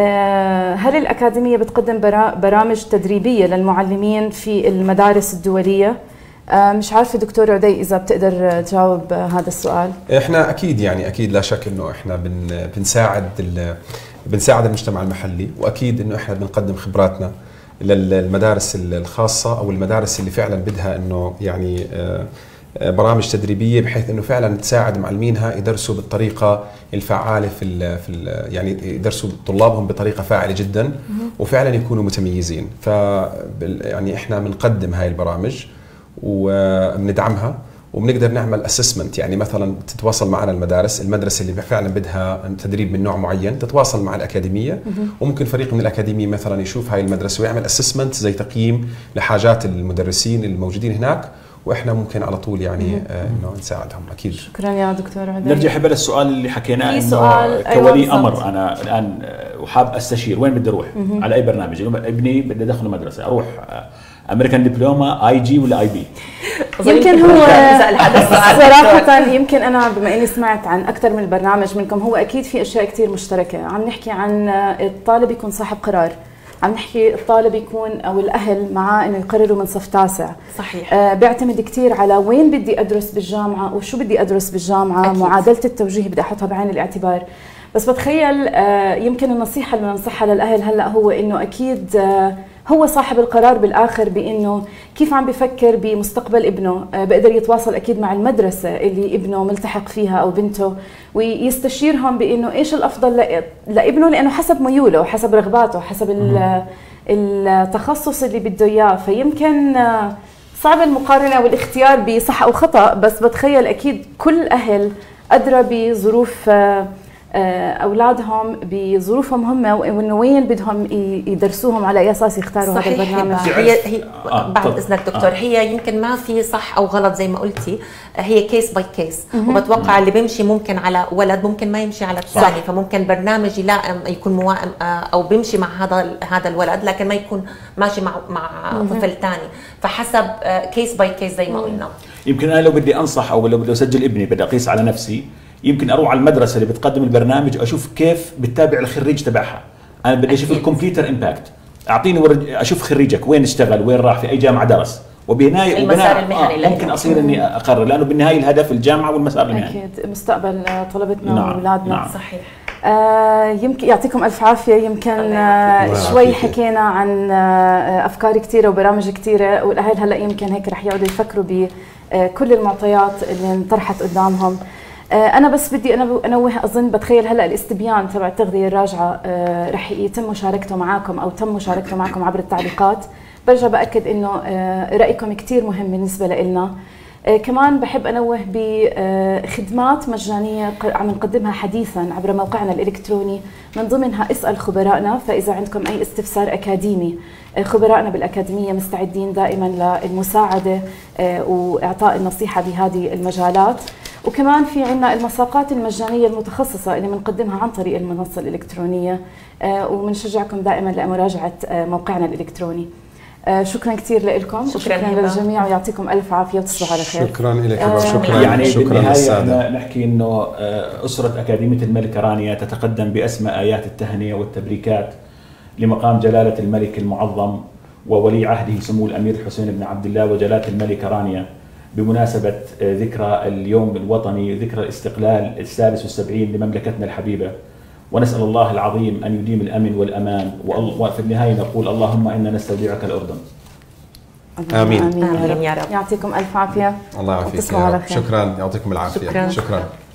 هل الأكاديمية بتقدم برامج تدريبية للمعلمين في المدارس الدولية مش عارفة دكتور عدي إذا بتقدر تجاوب هذا السؤال. احنا اكيد يعني اكيد لا شك انه احنا بن بنساعد بنساعد المجتمع المحلي، واكيد انه احنا بنقدم خبراتنا للمدارس الخاصة او المدارس اللي فعلا بدها انه يعني برامج تدريبيه بحيث انه فعلا تساعد معلمينها يدرسوا بالطريقه الفعاله في ال في ال يعني يدرسوا طلابهم بطريقه فاعله جدا وفعلا يكونوا متميزين. ف يعني احنا بنقدم هاي البرامج وبندعمها وبنقدر نعمل اسسمنت، يعني مثلا تتواصل معنا المدارس المدرسه اللي فعلا بدها تدريب من نوع معين تتواصل مع الاكاديميه، وممكن فريق من الاكاديميه مثلا يشوف هاي المدرسه ويعمل اسسمنت زي تقييم لحاجات المدرسين الموجودين هناك، واحنا ممكن على طول يعني آه انه نساعدهم اكيد. شكرا يا دكتور عدي. نرجع حبه للسؤال اللي حكيناه انه سؤال كولي أيوة امر انا الان وحاب استشير وين بدي اروح مم. على اي برنامج. ابني بدي ادخله مدرسه، اروح امريكان دبلوما اي جي ولا اي بي؟ يمكن هو صراحه يمكن انا بما اني سمعت عن اكثر من برنامج منكم، هو اكيد في اشياء كثير مشتركه. عم نحكي عن الطالب يكون صاحب قرار، عم نحكي الطالب يكون او الاهل معاه انه يقرروا من صف تاسع. صحيح. آه بيعتمد كثير على وين بدي ادرس بالجامعه وشو بدي ادرس بالجامعه. أكيد. معادله التوجيه بدي احطها بعين الاعتبار. بس بتخيل آه يمكن النصيحه اللي بننصحها للاهل هلا هو انه اكيد آه هو صاحب القرار بالاخر بانه كيف عم بفكر بمستقبل ابنه. آه بقدر يتواصل اكيد مع المدرسه اللي ابنه ملتحق فيها او بنته ويستشيرهم بانه ايش الافضل لابنه، لانه حسب ميوله وحسب رغباته حسب التخصص اللي بده اياه. فيمكن آه صعب المقارنه والاختيار بصح او خطا، بس بتخيل اكيد كل اهل ادرى بظروف آه اولادهم بظروفهم هم وانه وين بدهم يدرسوهم على اي اساس يختاروا هذا البرنامج. هي هي آه بعد اذنك دكتور آه. هي يمكن ما في صح او غلط زي ما قلتي، هي كيس باي كيس، وبتوقع اللي بيمشي ممكن على ولد ممكن ما يمشي على الثاني، فممكن برنامج يلائم يكون موائم او بيمشي مع هذا هذا الولد لكن ما يكون ماشي مع مع طفل ثاني، فحسب كيس باي كيس زي ما قلنا. يمكن انا لو بدي انصح او لو بدي اسجل ابني بدي اقيس على نفسي، يمكن اروح على المدرسه اللي بتقدم البرنامج واشوف كيف بتتابع الخريج تبعها. انا بدي اشوف الكمبيوتر امباكت، اعطيني ورج... اشوف خريجك وين اشتغل وين راح في اي جامعه درس، وبنهايه المسار المهني آه ممكن اصير اني اقرر، لانه بالنهايه الهدف الجامعه والمسار المهني. اكيد مستقبل طلبتنا نعم. واولادنا. نعم. صحيح. آه يمكن يعطيكم الف عافيه. يمكن آه شوي حكينا عن آه افكار كثيره وبرامج كثيره، والاهل هلا يمكن هيك رح يقعدوا يفكروا بكل المعطيات اللي انطرحت قدامهم. أنا بس بدي أنا أنوه، أظن بتخيل هلأ الاستبيان تبع التغذية الراجعة رح يتم مشاركته معكم أو تم مشاركته معكم عبر التعليقات. برجع بأكد إنه رأيكم كتير مهم بالنسبة لنا. كمان بحب أنوه بخدمات مجانية عم نقدمها حديثا عبر موقعنا الإلكتروني، من ضمنها اسأل خبرائنا. فإذا عندكم أي استفسار أكاديمي، خبرائنا بالأكاديمية مستعدين دائما للمساعدة وإعطاء النصيحة بهذه المجالات. وكمان في عنا المساقات المجانية المتخصصة اللي بنقدمها عن طريق المنصة الإلكترونية، وبنشجعكم دائما لمراجعة موقعنا الإلكتروني. شكرا كثير لكم، شكرا, شكرا للجميع ويعطيكم ألف عافية وتصبحوا على خير. شكرا لك. آه شكرا يعني شكرا بالنهاية نحكي إنه أسرة أكاديمية الملكة رانيا تتقدم بأسمى آيات التهنئة والتبريكات لمقام جلالة الملك المعظم وولي عهده سمو الأمير حسين بن عبد الله وجلالة الملكة رانيا بمناسبة ذكرى اليوم الوطني، ذكرى الاستقلال السادس والسبعين لمملكتنا الحبيبة، ونسأل الله العظيم أن يديم الأمن والأمان، وفي النهاية نقول اللهم إنا نستودعك الأردن. آمين. آمين يا رب. يعطيكم ألف عافية. الله يعافيك. شكرا، يعطيكم العافية. شكرا, شكرا.